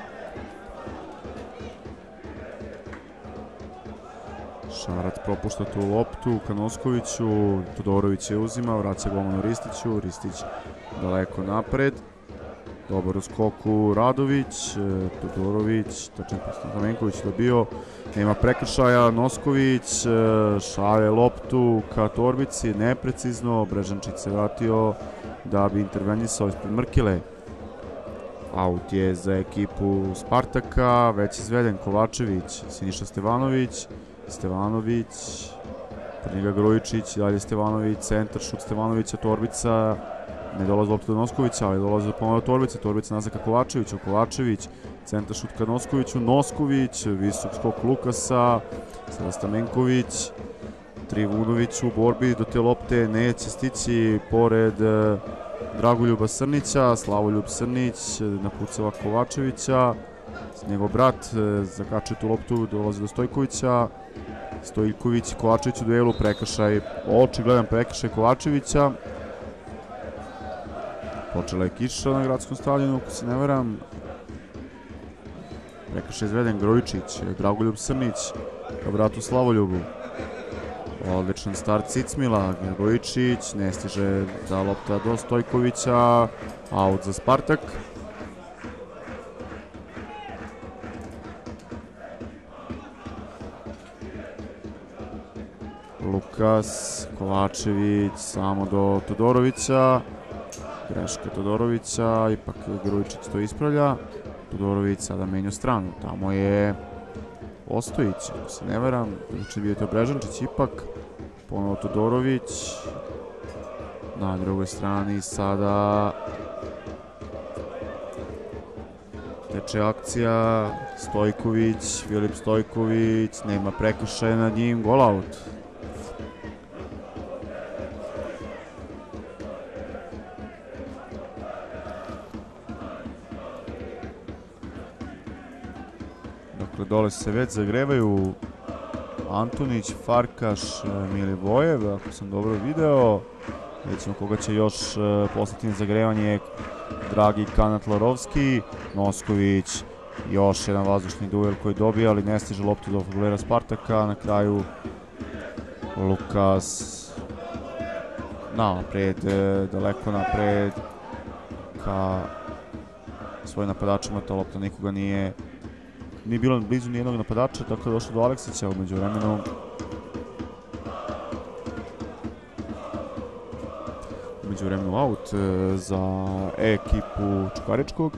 S3: Šarac propušta tu loptu ka Noskoviću, Todorović je uzima, vraća golmanu Ristiću, Ristić daleko napred. Dobar u skoku Radović, Todorović, tačnije Stamenković dobio, nema prekršaja, Nosković šalje loptu ka Torbici, neprecizno, Brežančić se vratio da bi intervenisao ispred Mrkile. Aut je za ekipu Spartaka, već izveden Kovačević, Siniša Stevanović, Stevanović, pred njega Grujičić, dalje Stevanović, centar šut Stevanovića, Torbica, ne dolazi lopta do Noskovića, ali dolazi do ponovno Torbice, Torbica nazad ka Kovačeviću, Kovačević, centar šut ka Noskoviću, Nosković, visok skok Lukasa, sada Stamenković, Trivunović u borbi do te lopte, neće stići pored Dragoljuba Srnića, Slavoljub Srnić napucava Kovačevića, njegov brat zakačuje tu loptu, dolazi do Stojkovića, Stojković, Kovačević u duelu, prekršaj, očigledan prekršaj Kovačevića. Počela je kiša na gradskom stadionu, ako se ne veram. Prekršaj izveden Grujičić, Dragoljub Srnić ka bratu Slavoljubu. Odličan start Cicmila, Grujičić, ne stiže da lopta do Stojkovića, aut za Spartak. Lukas, Kovačević, samo do Todorovića. Greška Todorovića, ipak Grujičić to ispravlja. Todorović sada menja stranu, tamo je Ostojić, ako se ne veram, znači bio je to Brežančić ipak, ponovo Todorović, na drugoj strani sada teče akcija, Stojković, Filip Stojković, nema prekršaja nad njim, gol aut. Dole se već zagrevaju Antonić, Farkaš, Milivojev, ako sam dobro video. Vidjet ćemo koga će još poslati na zagrevanje, Dragi Kanat-Larovski, Nosković, još jedan vazdušni duel koji dobija, ali ne stiže loptu do futbolera Spartaka. Na kraju Lukas napred, daleko napred ka svojim napadačima, ta lopta nikoga nije Nije bilo blizu nijednog napadača, tako je došlo do Aleksića umeđu vremenu. Umeđu vremenu aut za ekipu Čukaričkog.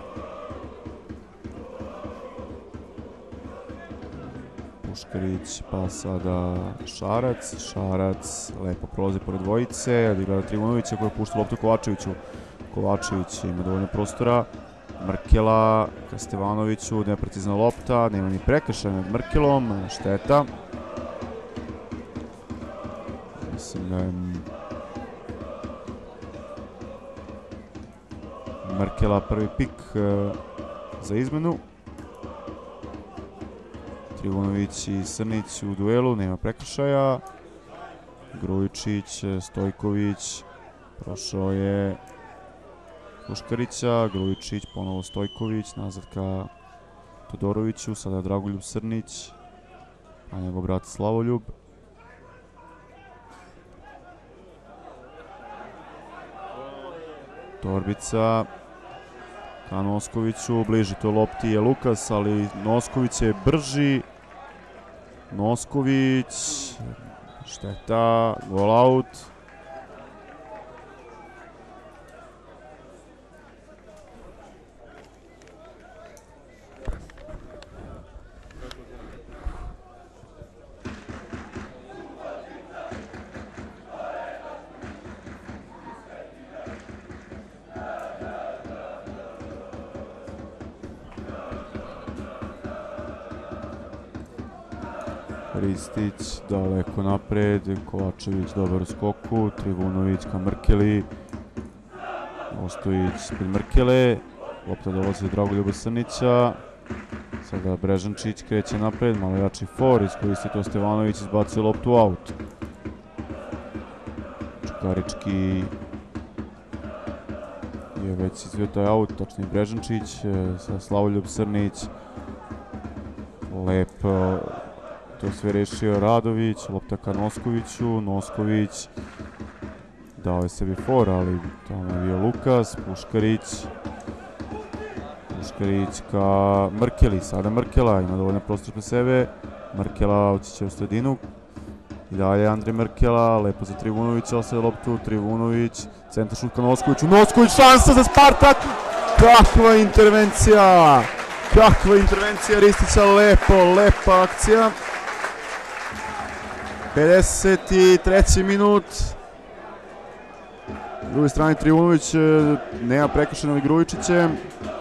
S3: Puškarić, pa sada Šarac. Šarac lepo prolazi pored dvojice, odigrava Trivunovića koji pušta loptu Kovačeviću. Kovačević ima dovoljno prostora. Mrkela ka Stevanoviću, neprecizna lopta, nema ni prekršaj nad Mrkelom, šteta. Mislim da je Mrkela prvi pik za izmenu. Trivunović i Srnić u duelu, nema prekršaja. Grujičić, Stojković, prošao je Puškarića, Grujičić, ponovo Stojković, nazad ka Todoroviću, sada Dragoljub Srnić, a njegov brat Slavoljub. Torbica ka Noskoviću, bliži to lopti je Lukas, ali Nosković je brži Nosković, šteta, gol out. Ristić daleko napred, Kovačević dobar u skoku, Trivunović ka Mrkeli, Ostojić pred Mrkele, lopta dolazi od Dragoljuba Srnića, sada Brežančić kreće napred, malo jači for, iskoristi to Stevanović, izbacuje loptu out. Čukarički je već izvio taj out, tačnije Brežančić, sada Slavoljub Srnić, lepo to sve rešio Radović, lopta ka Noskoviću, Nosković dao je sebi for, ali tamo je bio Lukas, Puškarić, Puškarić ka Mrkeli, sada Mrkela, ima dovoljno prostor pre sebe, Mrkela oći će u sredinu, i dalje Andrej Mrkela, lepo za Trivunovića, ostaje loptu, Trivunović, centar šut ka Noskoviću, Nosković, šansa za Spartak, kakva intervencija, kakva intervencija Ristića, lepo, lepa akcija. pedeset treći minut. S druge strane Trivunović nema prekršajnog i Grujičićem.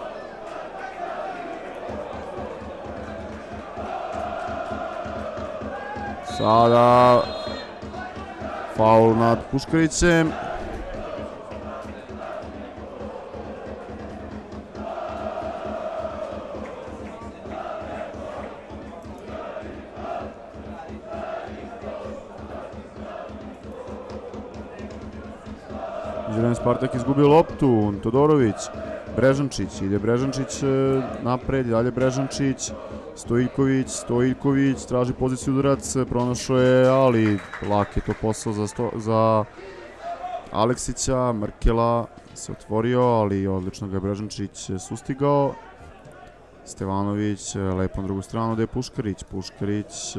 S3: Sada faul nad Puškarićem. Spartak izgubio loptu, Todorović, Brežančić, ide Brežančić napred, dalje Brežančić, Stojiljković, Stojiljković, traži poziciju udarac, pronašao je, ali lak je to posao za, sto, za Aleksića, Mrkela se otvorio, ali odlično ga je Brežančić sustigao. Stevanović, lepo na drugu stranu, gde je Puškarić, Puškarić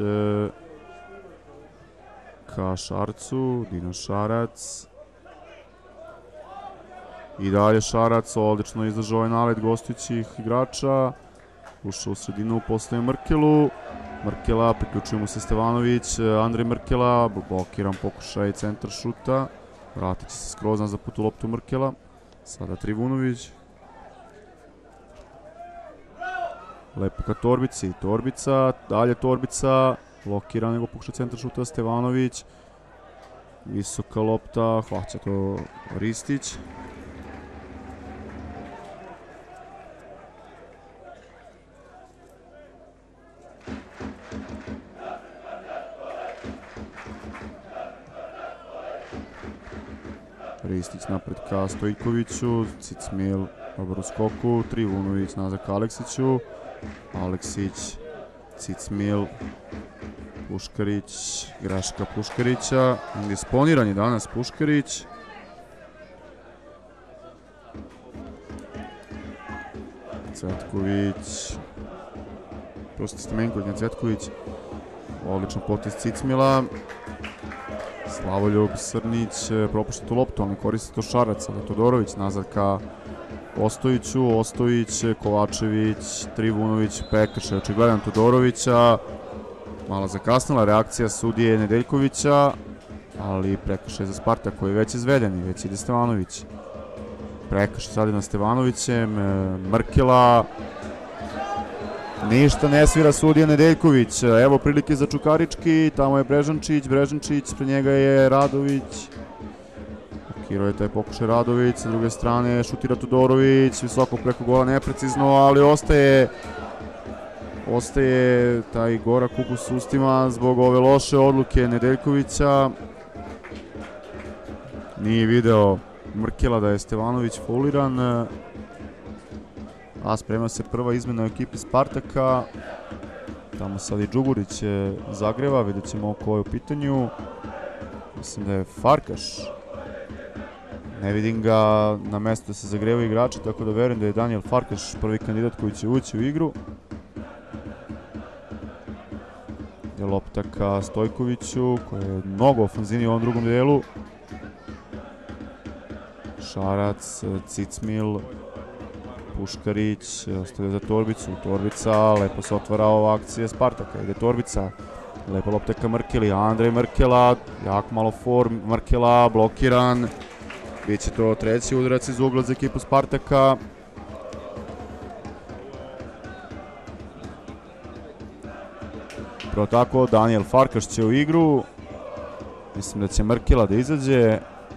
S3: ka Šarcu, Dino Šarac. I dalje Šarac, odlično izdržao ovaj nalet gostujućih igrača. Ušao u sredinu, postaje Mrkelu. Mrkela, priključuje mu se Stevanović, Andrej Mrkela, blokiran pokušaj centar šuta. Vratit će se skroz nazad po tu loptu Mrkela. Sada Trivunović. Lepo ka Torbici, Torbica, dalje Torbica. Blokiran nego pokušaj centar šuta Stevanović. Visoka lopta, hvaća to Ristić. Ristić napred ka Stojkoviću, Cicmil dobar u skoku, Trivunović nazad ka Aleksiću, Aleksić, Cicmil, Puškarić, greška Puškarića, indisponiran je danas Puškarić. Cvetković, prosto Stamenković na Cvetković, odličan potez Cicmila. Slavoljub Srnić propušta tu loptu, ali koristi to Šarac, sada Todorović nazad ka Ostojiću, Ostojić, Kovačević, Trivunović, prekršaj očigledan Todorovića, malo zakasnila reakcija sudije Nedeljkovića, ali prekršaj za Spartak koji je već izveden i već ide Stevanović. Prekršaj sad je na Stevanovićem, Mrkela, ništa ne svira sudija Nedeljković, evo prilike za Čukarički, tamo je Brežančić, Brežančić, pre njega je Radović. Blokirao je taj pokušaj Radović, sa druge strane šutira Todorović, visoko preko gola, neprecizno, ali ostaje ostaje taj gorak ukus u ustima zbog ove loše odluke Nedeljkovića. Nije video Mrkela da je Stevanović fauliran. A sprema se prva izmena u ekipi Spartaka. Tamo sad i Đugurić zagreva, vidjet ćemo ko je u pitanju. Mislim da je Farkaš. Ne vidim ga na mestu da se zagrevaju igrači, tako da verujem da je Daniel Farkaš prvi kandidat koji će ući u igru.
S4: Ide lopta ka Stojkoviću, koji je mnogo ofanzivniji u ovom drugom delu. Šarac, Cicmil, Puškarić, ostavlja za Torbicu. Torbica, lepo se otvara ova akcija Spartaka. Ide Torbica, lepo lopta ka Mrkeli. Andrej Mrkela, jako malo form. Mrkela, blokiran. Biće to treći udarac iz ugla za ekipu Spartaka. Prvo tako, Daniel Farkaš će u igru. Mislim da će Mrkela da izađe.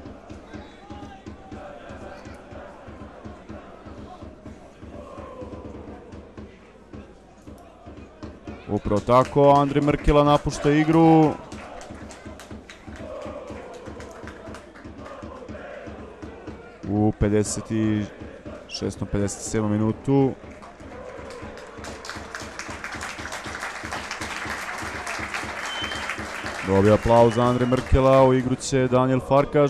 S4: Upravo tako, Andrej Mrkela napušta igru. U pedeset šestom pedeset sedmom minutu. Dobija aplauz za Andrej Mrkela, u igru će Daniel Farkaš.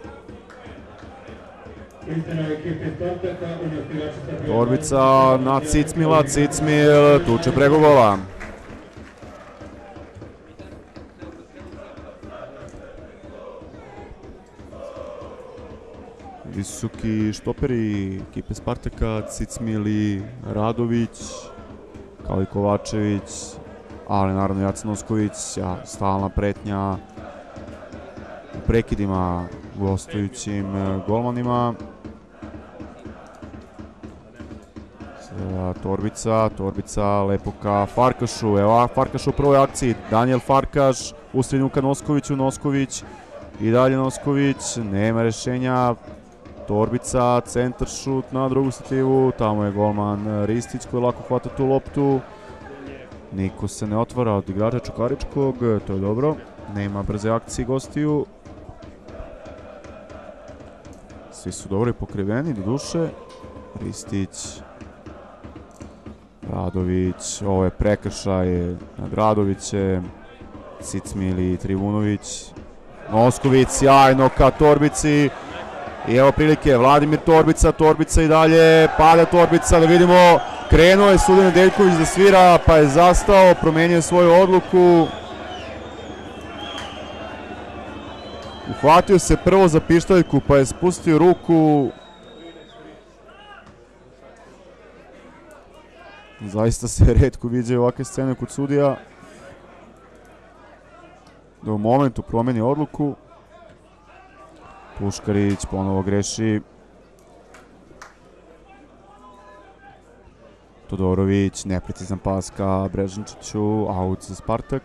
S4: Torbica na Cicmila, Cicmil tuče preko gola. Visoki štoperi ekipe Spartaka, Cicmil i Radović, kao i Kovačević, ali naravno Jaca Nosković, stalna pretnja u prekidima gostujućim golmanima. Torbica, Torbica lepo ka Farkašu, evo Farkaš u prvoj akciji, Daniel Farkaš, u sredinu ka Noskoviću, Nosković i dalje Nosković, nema rešenja. Torbica, centar šut na drugu stativu, tamo je golman Ristić koji lako hvata tu loptu. Niko se ne otvara od igrača Čukaričkog, to je dobro, nema brze akcije gostiju. Svi su dobro i pokriveni, do duše. Ristić, Radović, ovo je prekršaj nad Radovićem, Cicmil i Trivunović. Nosković, sjajno ka Torbici. I evo prilike, Vladimir Torbica, Torbica i dalje, pada Torbica, da vidimo, krenuo je Sudija Nedeljković da svira, pa je zastao, promenio svoju odluku. Uhvatio se prvo za pištaljku, pa je spustio ruku. Zaista se retko viđaju ovakve scene kod sudija. Da u momentu promeni odluku. Puškarić ponovo greši. Todorović, neprecizan pas ka Brežančiću, aut za Spartak.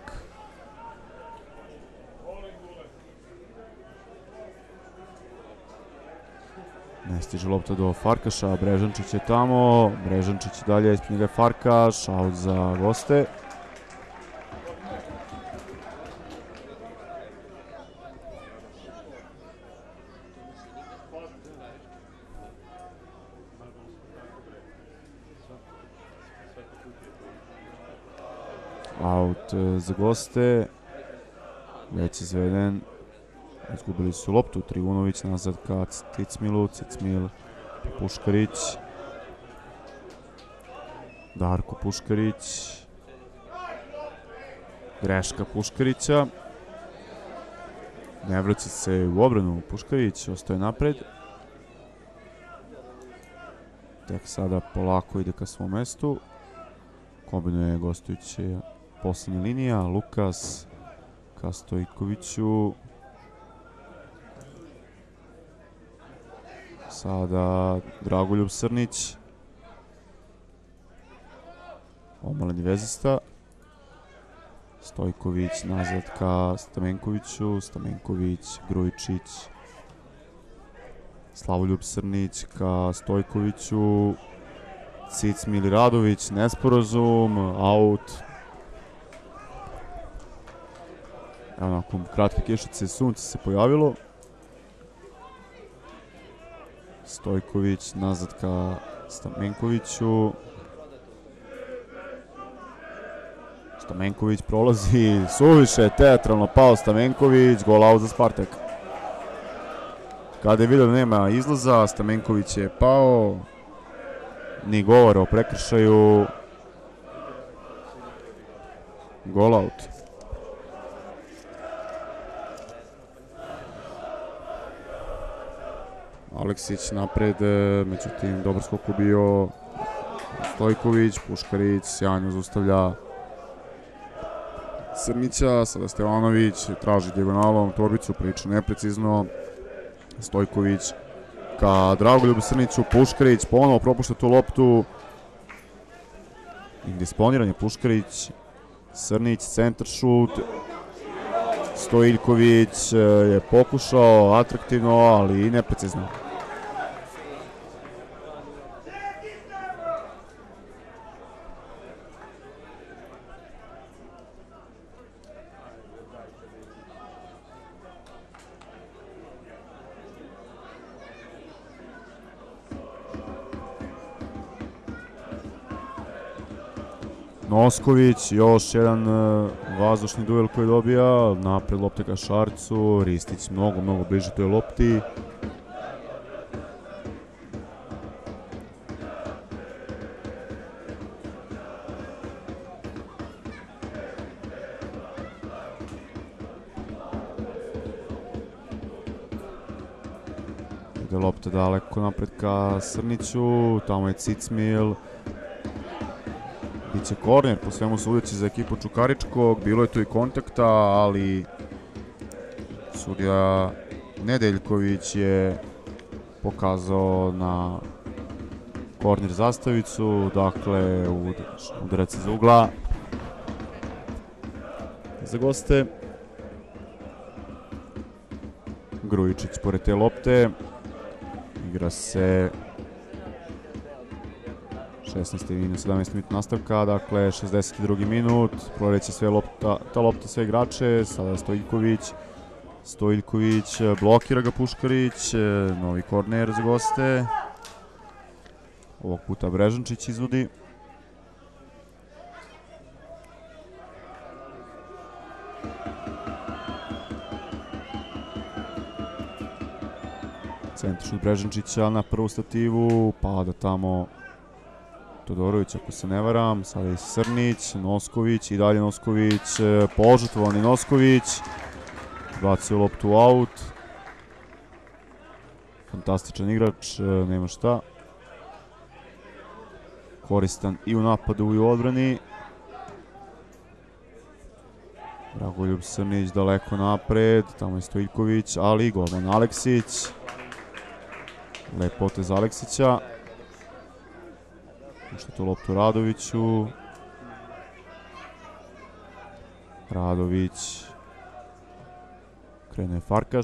S4: Ne stiže lopta do Farkaša, Brežančić je tamo, Brežančić dalje, ispred njega je Farkaš, aut za goste. Aut za goste, već izveden, izgubili su loptu, Trivunović nazad ka Cicmilu, Cicmil, Puškarić, Darko Puškarić, greška Puškarića, ne vraća se u obranu, Puškarić ostaje napred, tek sada polako ide ka svom mestu, kombinuje gostujuće poslednja linija, Lukas ka Stojkoviću. Sada Dragoljub Srnić. Omaleni vezista. Stojković nazad ka Stamenkoviću, Stamenković, Grujičić. Slavoljub Srnić ka Stojkoviću. Cicmil i Radović, nesporazum, aut. Evo nakon kratke kišice sunce se pojavilo. Stojković nazad ka Stamenkoviću. Stamenković prolazi, suviše teatralno pao Stamenković, gol aut za Spartak. Kada je vidio da nema izlaza, Stamenković je pao. Ni govora o prekršaju. Gol aut.
S3: Aleksić napred, e, međutim dobar skok bio Stojković, Puškarić sjajno zaustavlja Srnića, sada Stevanović traži dijagonalom Torbicu, prilično neprecizno. Stojković ka Dragoljubu Srniću, Puškarić ponovo propušta tu loptu. Indisponiran je Puškarić, Srnić, centar šut. Stojiljković je pokušao atraktivno, ali i neprecizno.
S4: Nosković, još jedan uh, vazdušni duel koji dobija, napred lopte ka Šarcu, Ristić mnogo, mnogo bliže toj lopti. Ide lopta daleko napred ka Srniću, tamo je Cicmil. Biće korner, po svemu sudeći za ekipu Čukaričkog, bilo je tu i kontakta, ali sudija Nedeljković je pokazao na korner zastavicu, dakle udarac iz ugla za goste. Grujičić pored te lopte, igra se šesnaesti minut, sedamnaesti minut nastavka, dakle šezdeset drugi minut, proleće sve lopta, ta lopta sve igrače, sada Stojiljković, Stojiljković, blokira ga Puškarić, novi korner za goste, ovog puta Brežančić izvodi. Centar šut Brežančića na prvu stativu, pada tamo Todorović, ako se ne varam, sada je Srnić, Nosković i dalje Nosković, požrtvovani Nosković, bacio loptu u aut, fantastičan igrač, nema šta, koristan i u napadu i u odbrani. Dragoljub Srnić daleko napred, tamo je Stojiljković, ali i golman Aleksić, lep potez Aleksića. Pušta tu loptu Radoviću. Radović. Krene Farkaš.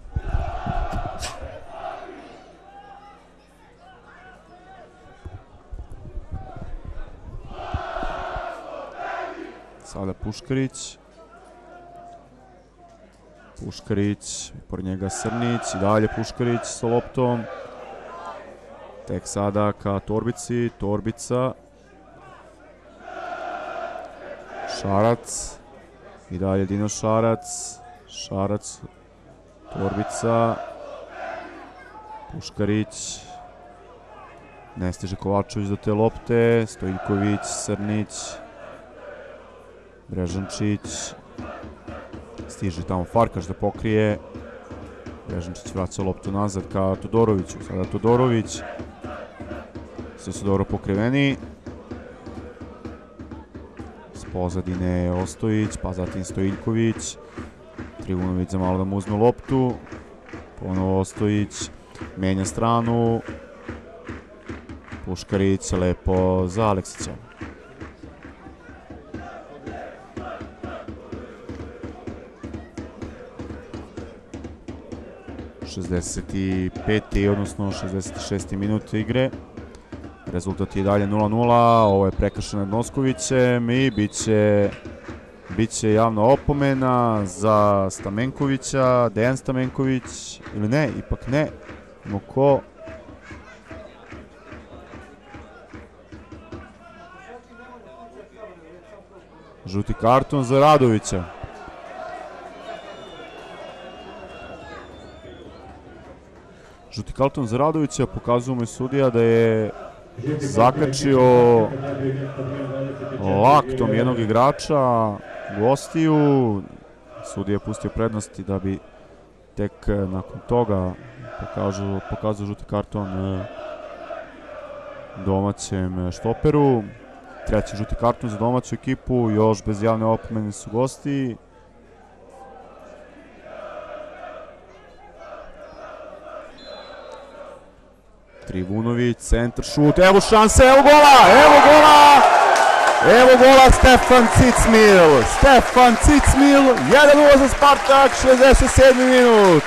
S4: Sada Puškarić. Puškarić, pored njega Srnić i dalje Puškarić sa loptom. Tek sada ka Torbici, Torbica, Šarac, i dalje Dino Šarac, Šarac, Torbica, Puškarić, ne stiže Kovačević do te lopte, Stojiljković, Srnić, Brežančić, stiže tamo Farkaš da pokrije, Brežančić vraća loptu nazad ka Todoroviću, sada Todorović, sve su dobro pokriveni. S pozadine Ostojić, pa zatim Stojiljković. Trivunović za malo da mu uzme loptu. Ponovo Ostojić, menja stranu. Puškarić lepo za Aleksića. šezdeset peti odnosno šezdeset šesti minut igre. Rezultat je dalje nula nula, ovo je prekršeno nad Noskovićem i biće, biće javna opomena za Stamenkovića, Dejan Stamenković, ili ne, ipak ne, no ko? Žuti karton za Radovića. Žuti karton za Radovića, pokazuje mu je sudija da je zakačio laktom jednog igrača, gostiju. Sudija je pustio prednosti da bi tek nakon toga pokažu, pokazuju žuti karton domaćem štoperu. Treći žuti karton za domaću ekipu, još bez javne opomene su gosti. Trivunović, centar šut, evo šanse, evo gola, evo gola! Evo gola Stefan Cicmil, Stefan Cicmil, jedan nula za Spartak, šezdeset sedmi minut.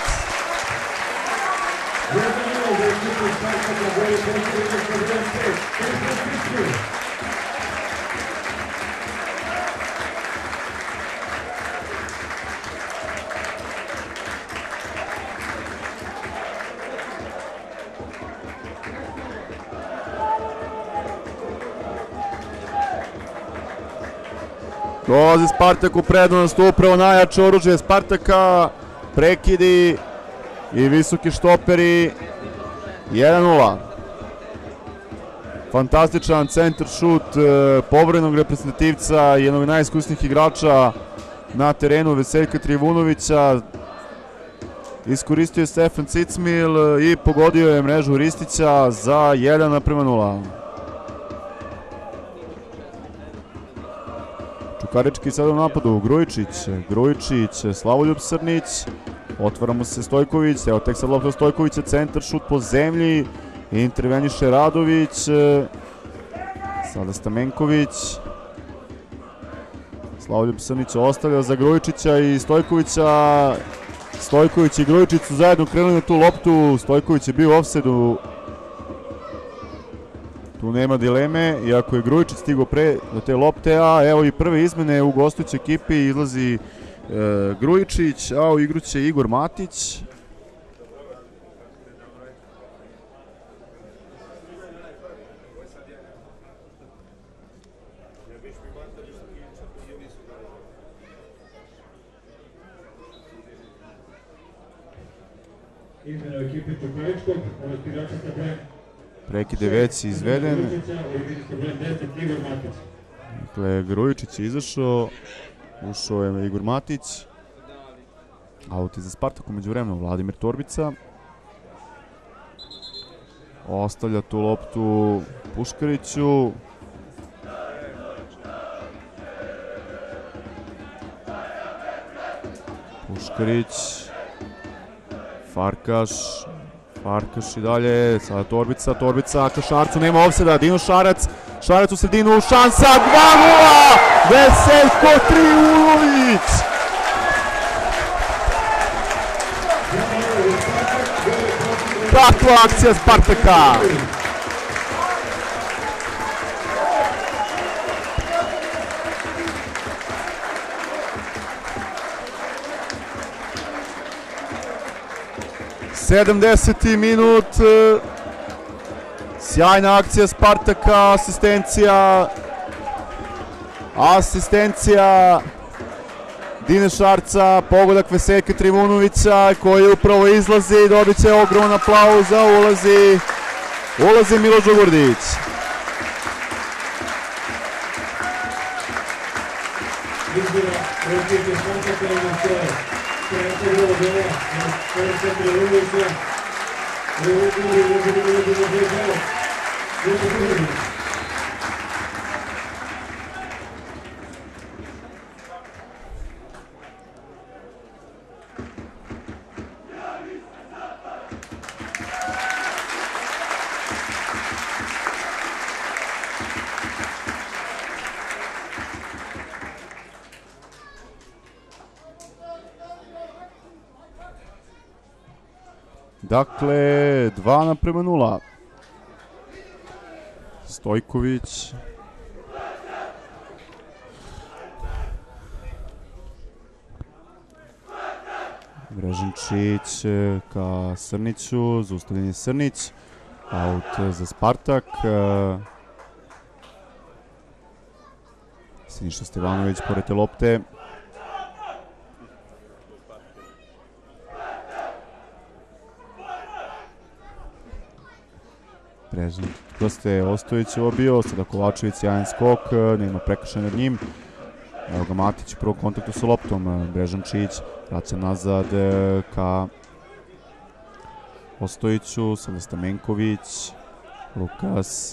S4: Dolazi Spartak u prednost, upravo najjače oružje Spartaka, prekidi i visoki štoperi, jedan nula. Fantastičan centar šut povremenog reprezentativca, jednog najiskusnijih igrača na terenu, Veseljka Trivunovića. Iskoristio je Stefan Cicmil i pogodio je mrežu Ristića za jedan naprema nula. Čukarički sada u napadu, Grujičić, Grujičić, Slavoljub Srnić, otvara mu se Stojković, evo tek sad lopta Stojkovića, centar šut po zemlji, interveniše Radović, sada Stamenković, Slavoljub Srnić ostavlja za Grujičića i Stojkovića, Stojković i Grujičić su zajedno krenuli na tu loptu, Stojković je bio u ofsajdu. Tu nema dileme, iako je Grujičić stigao pre do te lopte, a evo i prve izmene u gostujućoj ekipi, izlazi e, Grujičić, a u igru će Igor Matić.
S1: Izmene u ekipi Čukaričkog, ovdje igrača sa brojem
S4: Prekid je već izveden. Dakle, Grujičić je izašao, ušao je Igor Matić. Aut je za Spartak, umeđu vremenu Vladimir Torbica. Ostavlja tu loptu Puškariću. Puškarić, Farkaš, Farkaš i dalje, sada Torbica, Torbica ka Šarcu, nema ofsajda, Dino Šarac, Šarac u sredinu, šansa, dva nula, Veseljko Trivunović! Kakva akcija Spartaka! sedamdeseti minut, sjajna akcija Spartaka, asistencija, asistencija Dine Šarca, pogodak Veseljka Trivunovića koji upravo izlazi, dobit će ogroman aplauz, a ulazi, ulazi Miloš Đogurdić. Dakle, dva naprema nula. Stojković. Brežančić ka Srniću, zaustavljen je Srnić. Aut za Spartak. Siniša Stevanović pored te lopte. Brežan, dosta je Ostojić ovo bio, sada Kovačević, sjajan skok, nema prekršaj nad njim. Evo ga Matić u prvom kontaktu sa loptom, Brežančić vraća nazad ka Ostojiću, sada Stamenković, Lukas.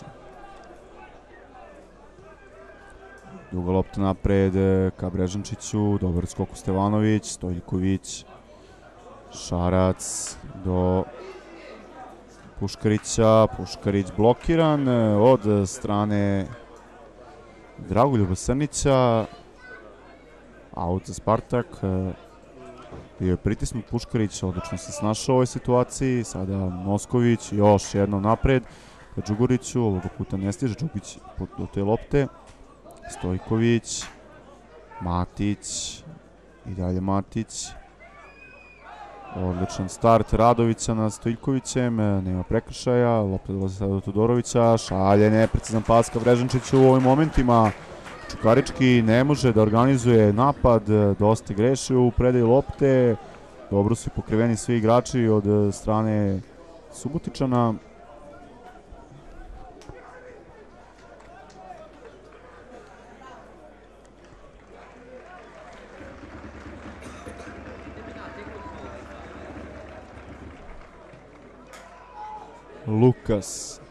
S4: Duga lopta napred ka Brežančiću, dobar skok u Stevanović, Stojljković, Šarac do Puškarića, Puškarić blokiran od strane Dragoljuba Srnića, aut za Spartak, bio je pritisnut Puškarić, odlično se snašao u ovoj situaciji, sada Nosković još jednom napred ka Đuguriću, ovoga puta ne stiže Đugić do te lopte, Stojković, Matić i dalje Matić. Odličan start Radovića na Stojkovićem, nema prekršaja, lopta dolazi sada do Todorovića, šalje neprecizan pas ka Brežančiću u ovim momentima. Čukarički ne može da organizuje napad, dosta greši u predaju lopte, dobro su pokriveni svi igrači od strane Subotičana. Lukas.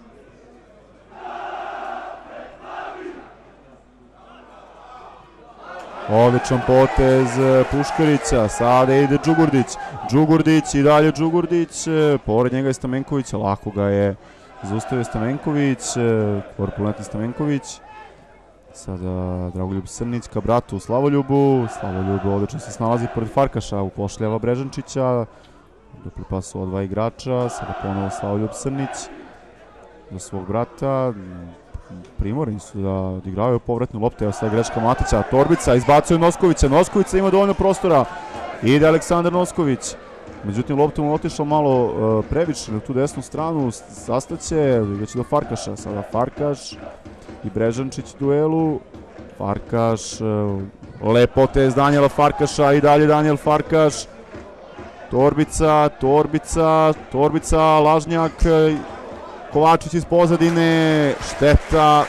S4: Odličan potez Puškarića, sada ide Đugurdić, Đugurdić i dalje Đugurdić, pored njega je Stamenković, lako ga je zaustavio Stamenković, korpulentni Stamenković. Sada Dragoljub Srnić ka bratu Slavoljubu, Slavoljub odlično se snalazi pored Farkaša, upošljava Brežančića, dok pripasuje dva igrača, sada ponovo Slavoljub Srnić do svog brata. Primorani su da odigravaju povratnu lopte, evo sada greška Matića, Torbica izbacuje Noskovića, Noskovića ima dovoljno prostora, ide Aleksandar Nosković, međutim lopta mu otišla malo uh, previše na tu desnu stranu, sastaće, igraće do Farkaša, sada Farkaš i Brežančić u duelu, Farkaš, uh, lep potez Danijela Farkaša i dalje Danijel Farkaš, Torbica, Torbica, Torbica, Lažnjak, Kovačić iz pozadine, šteta,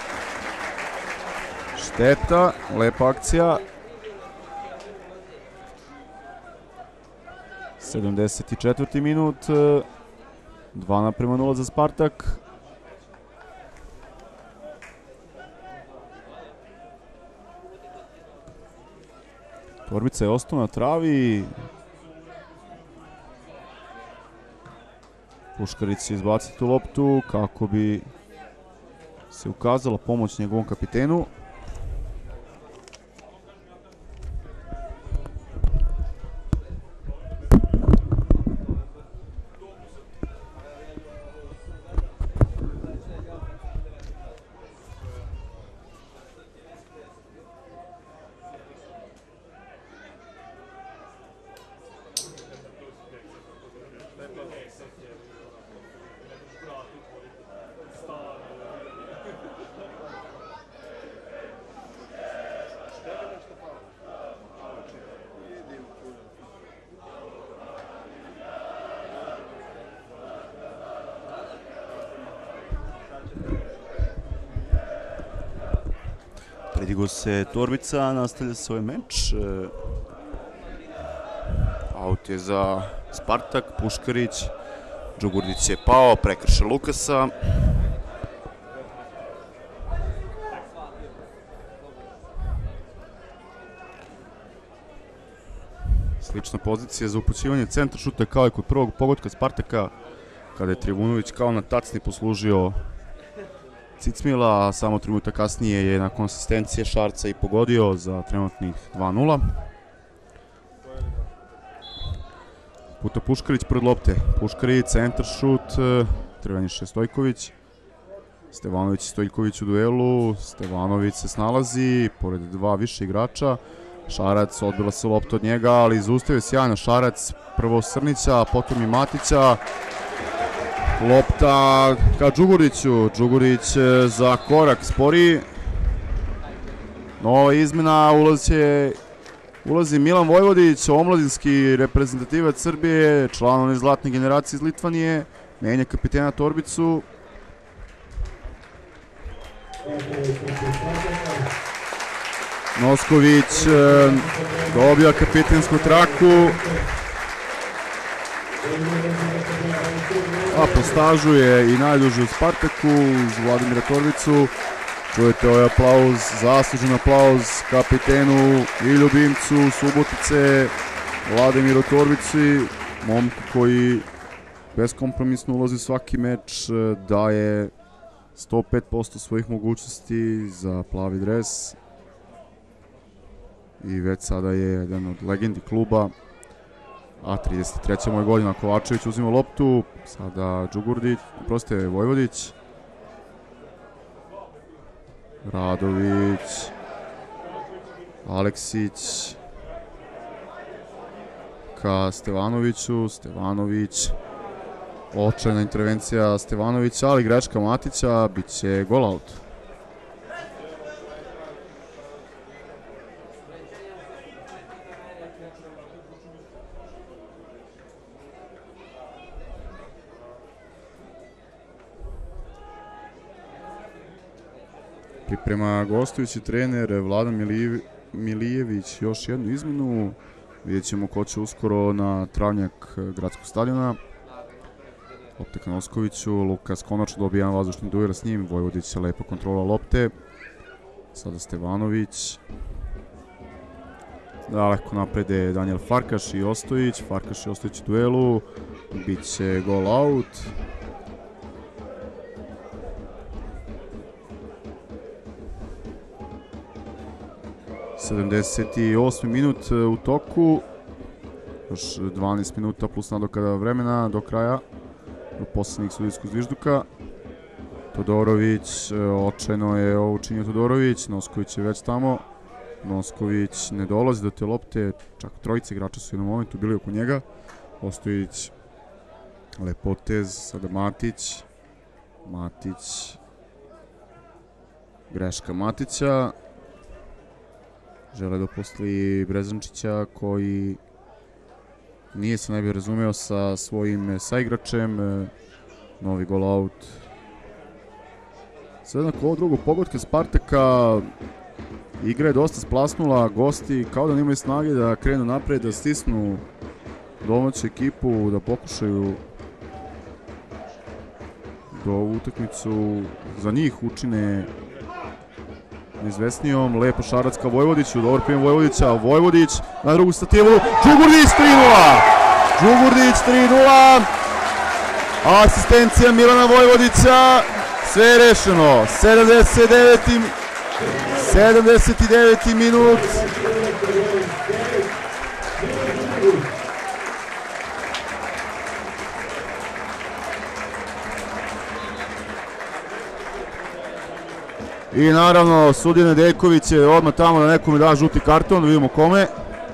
S4: šteta, lepa akcija. sedamdeset četvrti minut, dva naprema nula za Spartak. Torbica je ostao na travi. Puškarić će izbaciti tu loptu kako bi se ukazala pomoć njegovom kapitenu. Predigo se Torbica, nastavlja se ovaj meč. Aut je za Spartak, Puškarić, Đugurdić je pao, prekrša Lukasa. Slična pozicija za upućivanje centra šuta kao i kod prvog pogotka Spartaka, kada je Trivunović kao na tacni poslužio Cicmila, a samo tri minuta kasnije je nakon asistencije Šarca i pogodio za trenutnih dva nula. Puta Puškarić pored lopte. Puškarić, centar šut, Trivaniša Stojković. Stevanović i Stojković u duelu. Stevanović se snalazi pored dva više igrača. Šarac, odbila se lopta od njega, ali zaustavio sjajno Šarac. Prvo Srnića, potom i Matića. Lopta ka Đuguriću, Đugurić za korak spori. Nova izmena, ulazi, ulazi Milan Vojvodić, omladinski reprezentativac Srbije, član one zlatne generacije iz Litvanije, menja kapitena Torbicu. Nosković dobija kapitensku traku. a po stažu je i najduži u Spartaku uz Vladimira Torbicu. Čujete ovaj aplauz, zaslužen aplauz kapitenu i ljubimcu Subotice, Vladimiru Torbici, momku koji beskompromisno ulazi svaki meč, daje sto pet posto svojih mogućnosti za plavi dres i već sada je jedan od legendi kluba, a trideset treća mu je godina. Kovačević uzima loptu, sada Đugurdić, proste Vojvodić, Radović, Aleksić ka Stevanoviću, Stevanović, očajna intervencija Stevanovića, ali greška Matića, bit će gol out. Priprema gostujući trener Vladan Milijević još jednu izmenu. Vidjet ćemo ko će uskoro na travnjak gradskog stadiona. Lopte ka Noskoviću, Lukas konačno dobija jedan vazdušni duel s njim, Vojvodić je lepo kontrola lopte. Sada Stevanović. Daleko napred je Daniel Farkaš i Ostojić, Farkaš i Ostojić u duelu, bit će gol out. sedamdeset osmi minut u toku, još dvanaest minuta plus nadoknada vremena do kraja, do poslednjih sudijskog zvižduka. Todorović, očajno je ovo učinio Todorović, Nosković je već tamo, Nosković ne dolazi do te lopte, čak trojice igrača su u jednom momentu bili oko njega. Ostojić, lep potez, sada Matić, Matić, greška Matića. Žele da posli Brezančića koji nije se najbolje razumeo sa svojim saigračem. Novi gol out. Sad nakon ovog drugog pogotka Spartaka igra je dosta splasnula, gosti kao da nemaju snage da krenu napred, da stisnu domaću ekipu, da pokušaju da ovu utakmicu za njih učine izvesnijom. Lepo šarac ka Vojvodiću, dobar prijem Vojvodića, Vojvodić na drugu stativu, Đugurdić tri nula, Đugurdić tri nula, asistencija Milana Vojvodića, sve je rešeno, sedamdeset deveti minut. I naravno, sudija Nedeljković je odmah tamo da nekome da žuti karton, da vidimo kome.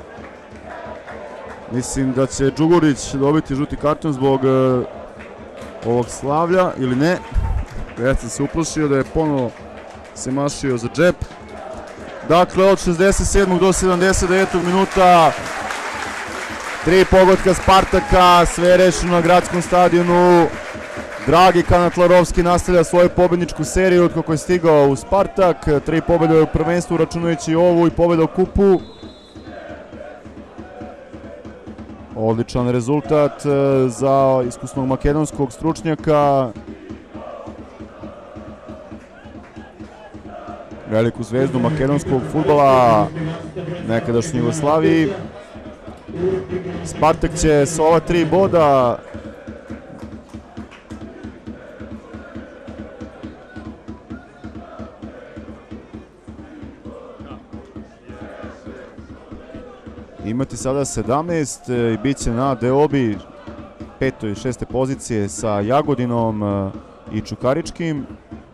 S4: Mislim da će Đugurić dobiti žuti karton zbog uh, ovog slavlja, ili ne. Već sam se uplašio da je ponovo se mašio za džep. Dakle, od šezdeset sedmog do sedamdeset devetog minuta, tri pogotka Spartaka, sve je rešeno na gradskom stadionu. Dragi Kanatlarovski nastavlja svoju pobedničku seriju od kako je stigao u Spartak. Tri pobjede u prvenstvu, računajući ovu i pobjeda u kupu. Odličan rezultat za iskusnog makedonskog stručnjaka. Veliku zvezdu makedonskog fudbala nekadašnjoj Jugoslaviji. Spartak će sa ova tri boda imati sada sedamnaest i bit će na deobi petoj i šeste pozicije sa Jagodinom i Čukaričkim.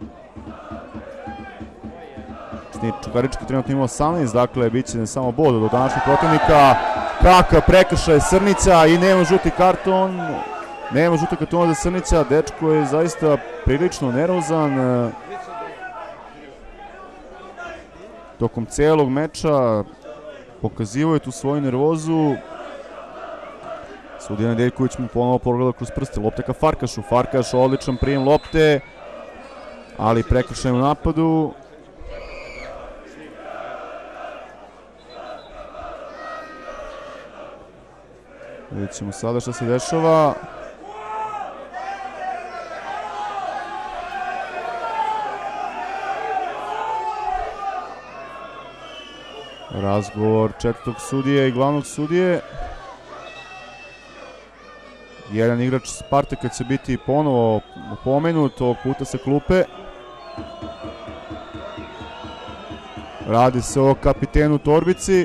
S4: Čukarički trenutno ima osamnaest, dakle bit će samo bod od današnjeg protivnika. Kakav prekršaj Srnića i nema žuti karton. Nema žuti karton za Srnića, dečko je zaista prilično nervozan. Tokom celog meča pokazivao je tu svoju nervozu. Sudija Nedeljković mu ponovo pogleda kroz prste. Lopte ka Farkašu. Farkaš, odličan prijem lopte, ali prekršaj u napadu. Vidjet ćemo sada šta se dešava. razgovor četvrtog sudije i glavnog sudije. Jedan igrač Spartaka će biti ponovo pomenut, ovog puta sa klupe. Radi se o kapitenu Torbici.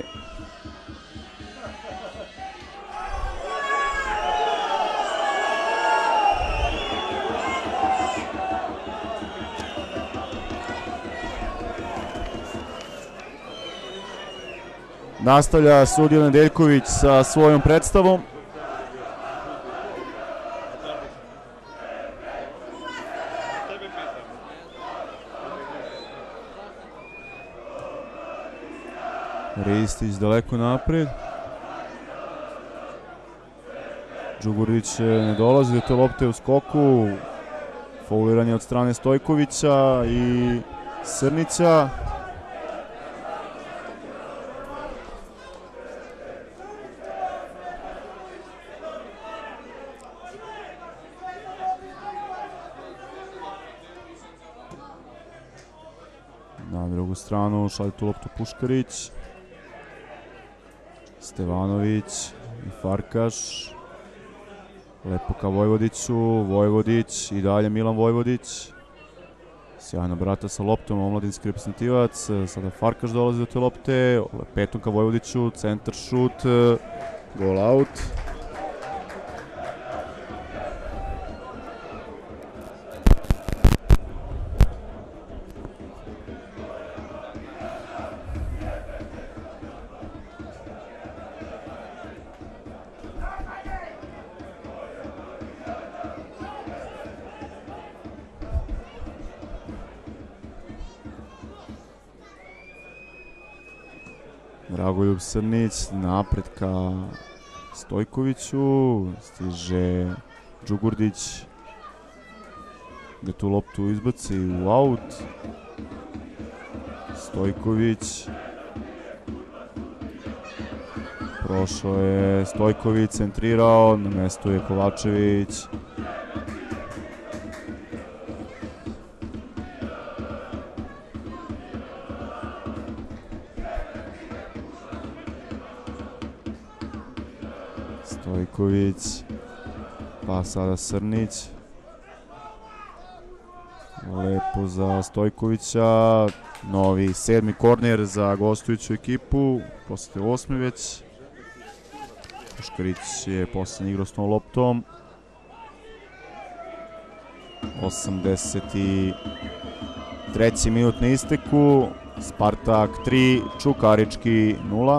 S4: Nastavlja sudija Nedeljković sa svojom predstavom. Ristić daleko napred. Đugurić ne dolazi do te lopte u skoku. Fauliranje od strane Stojkovića i Srnića. Na drugu stranu šalje tu loptu Puškarić. Stevanović i Farkaš. Lepo ka Vojvodiću, Vojvodić i dalje Milan Vojvodić. Sjajno brata sa loptom, omladinski reprezentativac. Sada Farkaš dolazi do te lopte. Petom ka Vojvodiću, centar šut, gol out. Dragoljub Srnić napred ka Stojkoviću, stiže Đugurdić da tu loptu izbaci u aut. Stojković, prošao je Stojković, centrirao, na mestu je Kovačević. Stojković, pa sada Srnić. Lepo za Stojkovića, novi sedmi korner za gostujuću ekipu, posle osmi već. Puškarić je poslednji igrao s tom loptom. osamdeset treći minut na isteku, Spartak tri, Čukarički nula.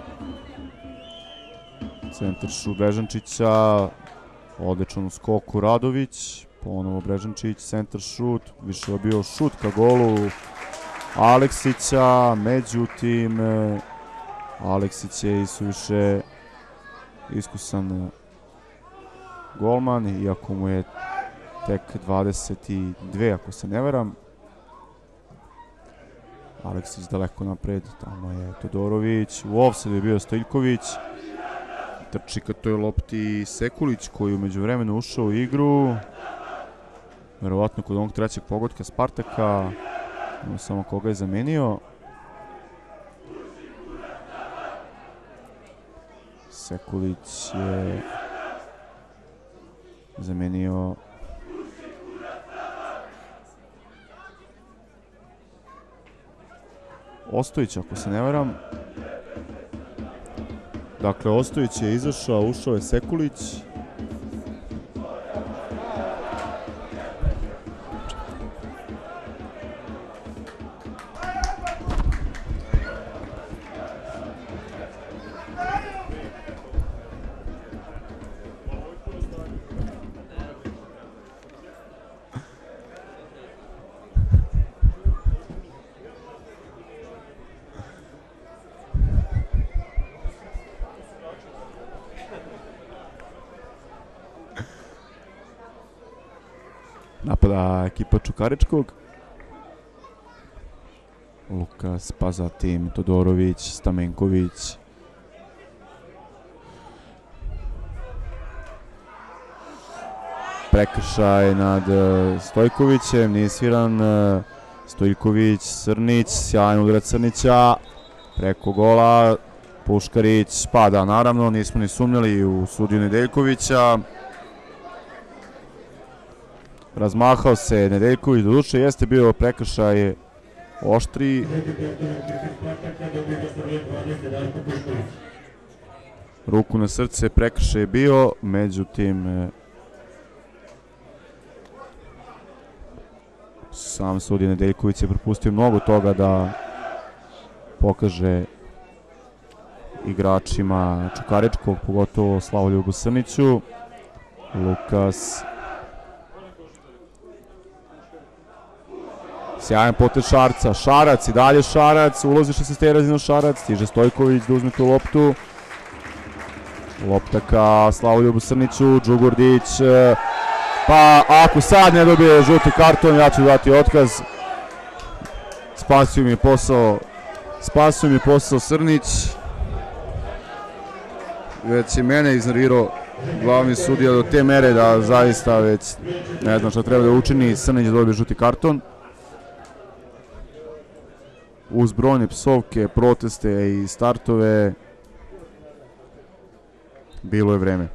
S4: Centar šut Brežančića, odličan u skoku Radović, ponovo Brežančić, centar šut, više je bio šut ka golu Aleksića, međutim Aleksić je i suviše iskusan golman, iako mu je tek dvadeset dve, ako se ne varam. Aleksić daleko napred, tamo je Todorović, u ofsajdu je bio Stojiljković. Trči ka toj lopti Sekulić koji je umeđu vremenu ušao u igru. Verovatno kod onog trećeg pogotka Spartaka. Ono samo koga je zamenio. Sekulić je zamenio Ostojić, ako se ne varam. Dakle, Ostojić je izašao, ušao je Sekulić. Napada ekipa Čukaričkog. Lukas, pa zatim Todorović, Stamenković. Prekršaj nad Stojkovićem, nije sviran. Stojiljković, Srnić, sjajan udarac Srnića. preko gola, Puškarić, pa da, naravno, nismo ni sumnjali u sudiju Nedeljkovića. Razmahao se Nedeljković, doduše jeste bio prekršaj oštri. Ruku na srce, prekršaj je bio, međutim sam sudija Nedeljković je propustio mnogo toga da pokaže igračima Čukaričkog, pogotovo Slavoljubu Srniću. Lukas. Sjajan potez Šarca, Šarac i dalje Šarac, ulazi šesnaeste razinu Šarac, stiže Stojković da uzme tu loptu. Lopta ka Slavoljubu Srniću, Đugurdić, pa ako sad ne dobije žuti karton, ja ću dati otkaz. Spasio mi je posao, spasio mi je posao Srnić. Već je mene iznervirao glavni sudija do te mere da zaista već ne znam šta treba da učini, Srnić da dobije žuti karton. Uz brojne psovke, proteste i startove bilo je vreme.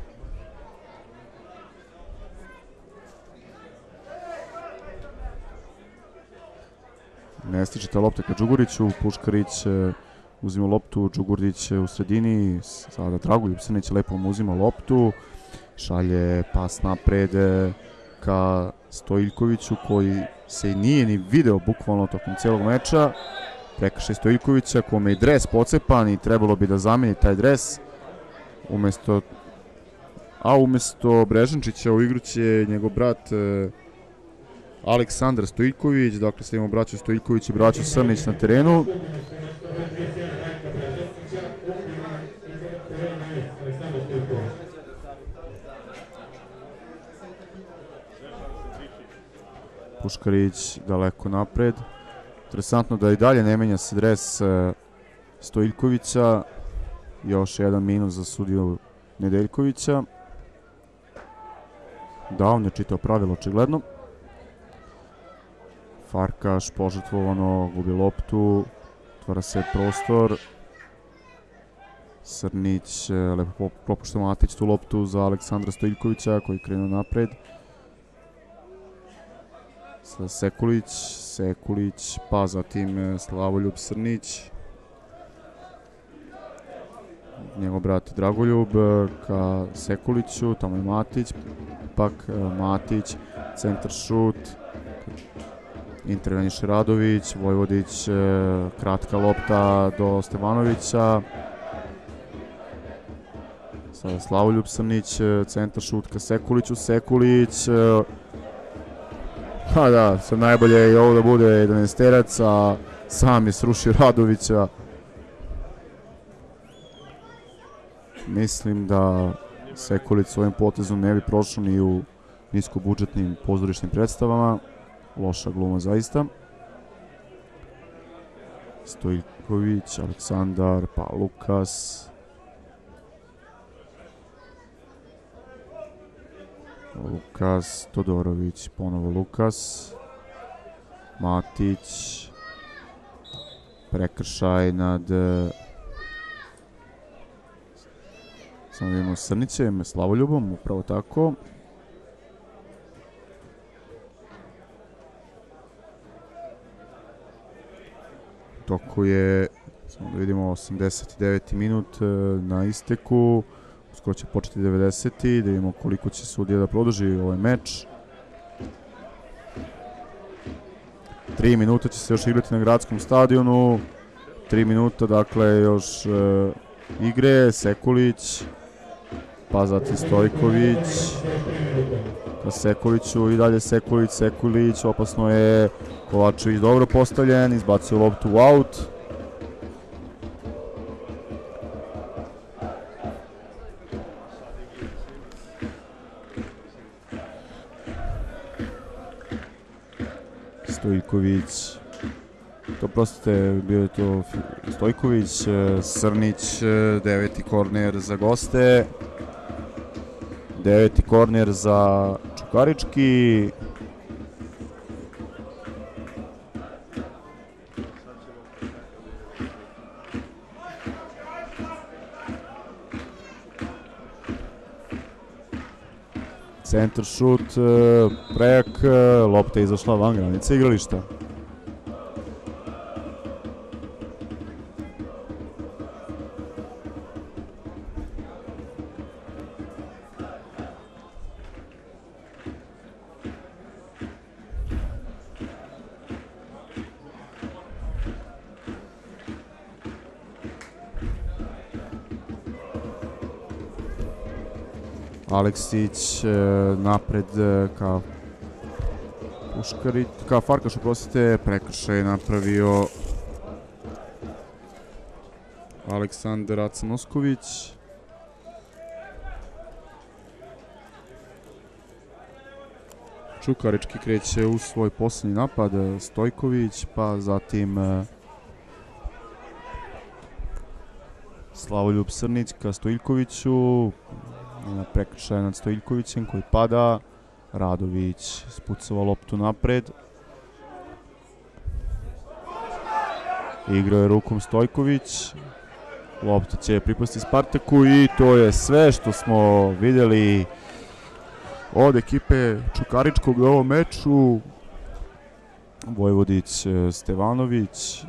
S4: Ne stiče ta lopta ka Đuguriću, Puškarić uzima loptu, Đugurdić u sredini, sada Dragoljub Srnić lepo mu uzima loptu, šalje pas napred ka Stojiljkoviću koji se i nije ni video bukvalno tokom cijelog meča. Prekršaj Stojiljkovića kome je dres pocepan i trebalo bi da zameni taj dres. Umesto, a umesto Brežančića u igru će njegov brat e, Aleksandar Stojiljković, dakle sad imamo braću Stojiljković i braću Srnić na terenu. Puškarić daleko napred. Interesantno da i dalje ne menja se dres e, Stojiljkovića. Još jedan minus za sudiju Nedeljkovića. Da, on je čitao pravilo očigledno. Farkaš požrtvovano gubi loptu. Otvara se prostor. Srnić lepo propušta Matić tu loptu za Aleksandra Stojiljkovića koji krenuo napred. Sada Sekulić, Sekulić, pa zatim Slavoljub Srnić. Njegov brat Dragoljub ka Sekuliću, tamo je Matić, pak Matić, centar šut, interveniše Radović, Vojvodić, kratka lopta do Stevanovića. Sada Slavoljub Srnić, centar šut ka Sekuliću, Sekulić. Pa da, sad najbolje je i ovo da bude jedanaesterac, a sam je srušio Radovića. Mislim da Sekulić svojim potezom ne bi prošao ni u niskobudžetnim pozorišnim predstavama. Loša gluma zaista. Stojiljković, Aleksandar, pa Lukas. Lukas, Todorović, ponovo Lukas. Matić. Prekršaj nad... Samo vidimo Srnićem, Slavoljubom, upravo tako. Toku je, samo da vidimo, osamdeset deveti minut na isteku. Uskoro će početi devedeseti, da vidimo koliko će sudija da produži ovaj meč. Tri minuta će se još igrati na gradskom stadionu. Tri minuta, dakle, još uh, igre. Sekulić, pa zatim Stojković. Ka Sekuliću i dalje Sekulić, Sekulić, opasno je. Kovačević dobro postavljen, izbacio loptu u aut. Stojković, to prostite, bio je to Stojković, Srnić, deveti korner za goste, deveti korner za Čukarički. Centar šut, prejak, lopta je izašla van granice igrališta. Aleksić napred ka Puškarić, ka Farkaš, oprostite, prekršaj je napravio Aleksandar Acanosković. Čukarički kreće u svoj posljednji napad, Stojković, pa zatim Slavoljub Srnić ka Stojiljkoviću. Prekršaj nad Stojiljkovićem koji pada. Radović spucava loptu napred. Igrao je rukom Stojković. Lopta će pripasti Spartaku i to je sve što smo vidjeli od ekipe Čukaričkog u ovom meču. Vojvodić, Stevanović.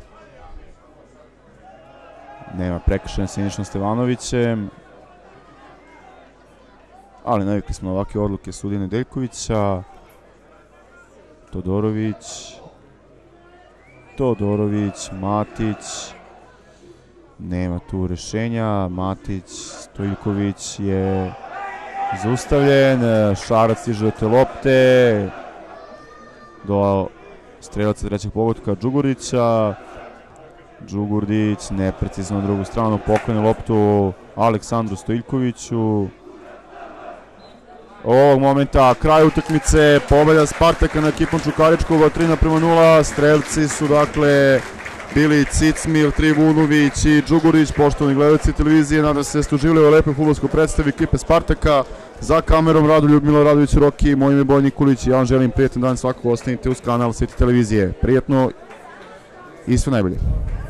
S4: Nema prekršaja sa Sinišom Stevanovićem. Ali navikli smo ovakve odluke sudije Nedeljkovića. Todorović. Todorović, Matić. Nema tu rešenja. Matić, Stojiljković je zaustavljen. Šarac stiže do te lopte. Do strelaca trećeg pogotka Đugurdića. Đugurdić neprecizno na drugu stranu poklone loptu Aleksandru Stojiljkoviću. Ovog momenta kraj utakmice, pobeda Spartaka na ekipom Čukaričkog tri naprema nula. Strelci su dakle bili Cicmil, Trivunović i Đugurić. Poštovani gledalci televizije, nadam se da ste uživali u lepoj fudbalskoj predstavi ekipe Spartaka. Za kamerom Radoljub Miloradović Roki, moj ime je Bojan Nikolić i ja vam želim prijetan dan, svakako ostanite uz kanal Sveti televizije. Prijetno i sve najbolje.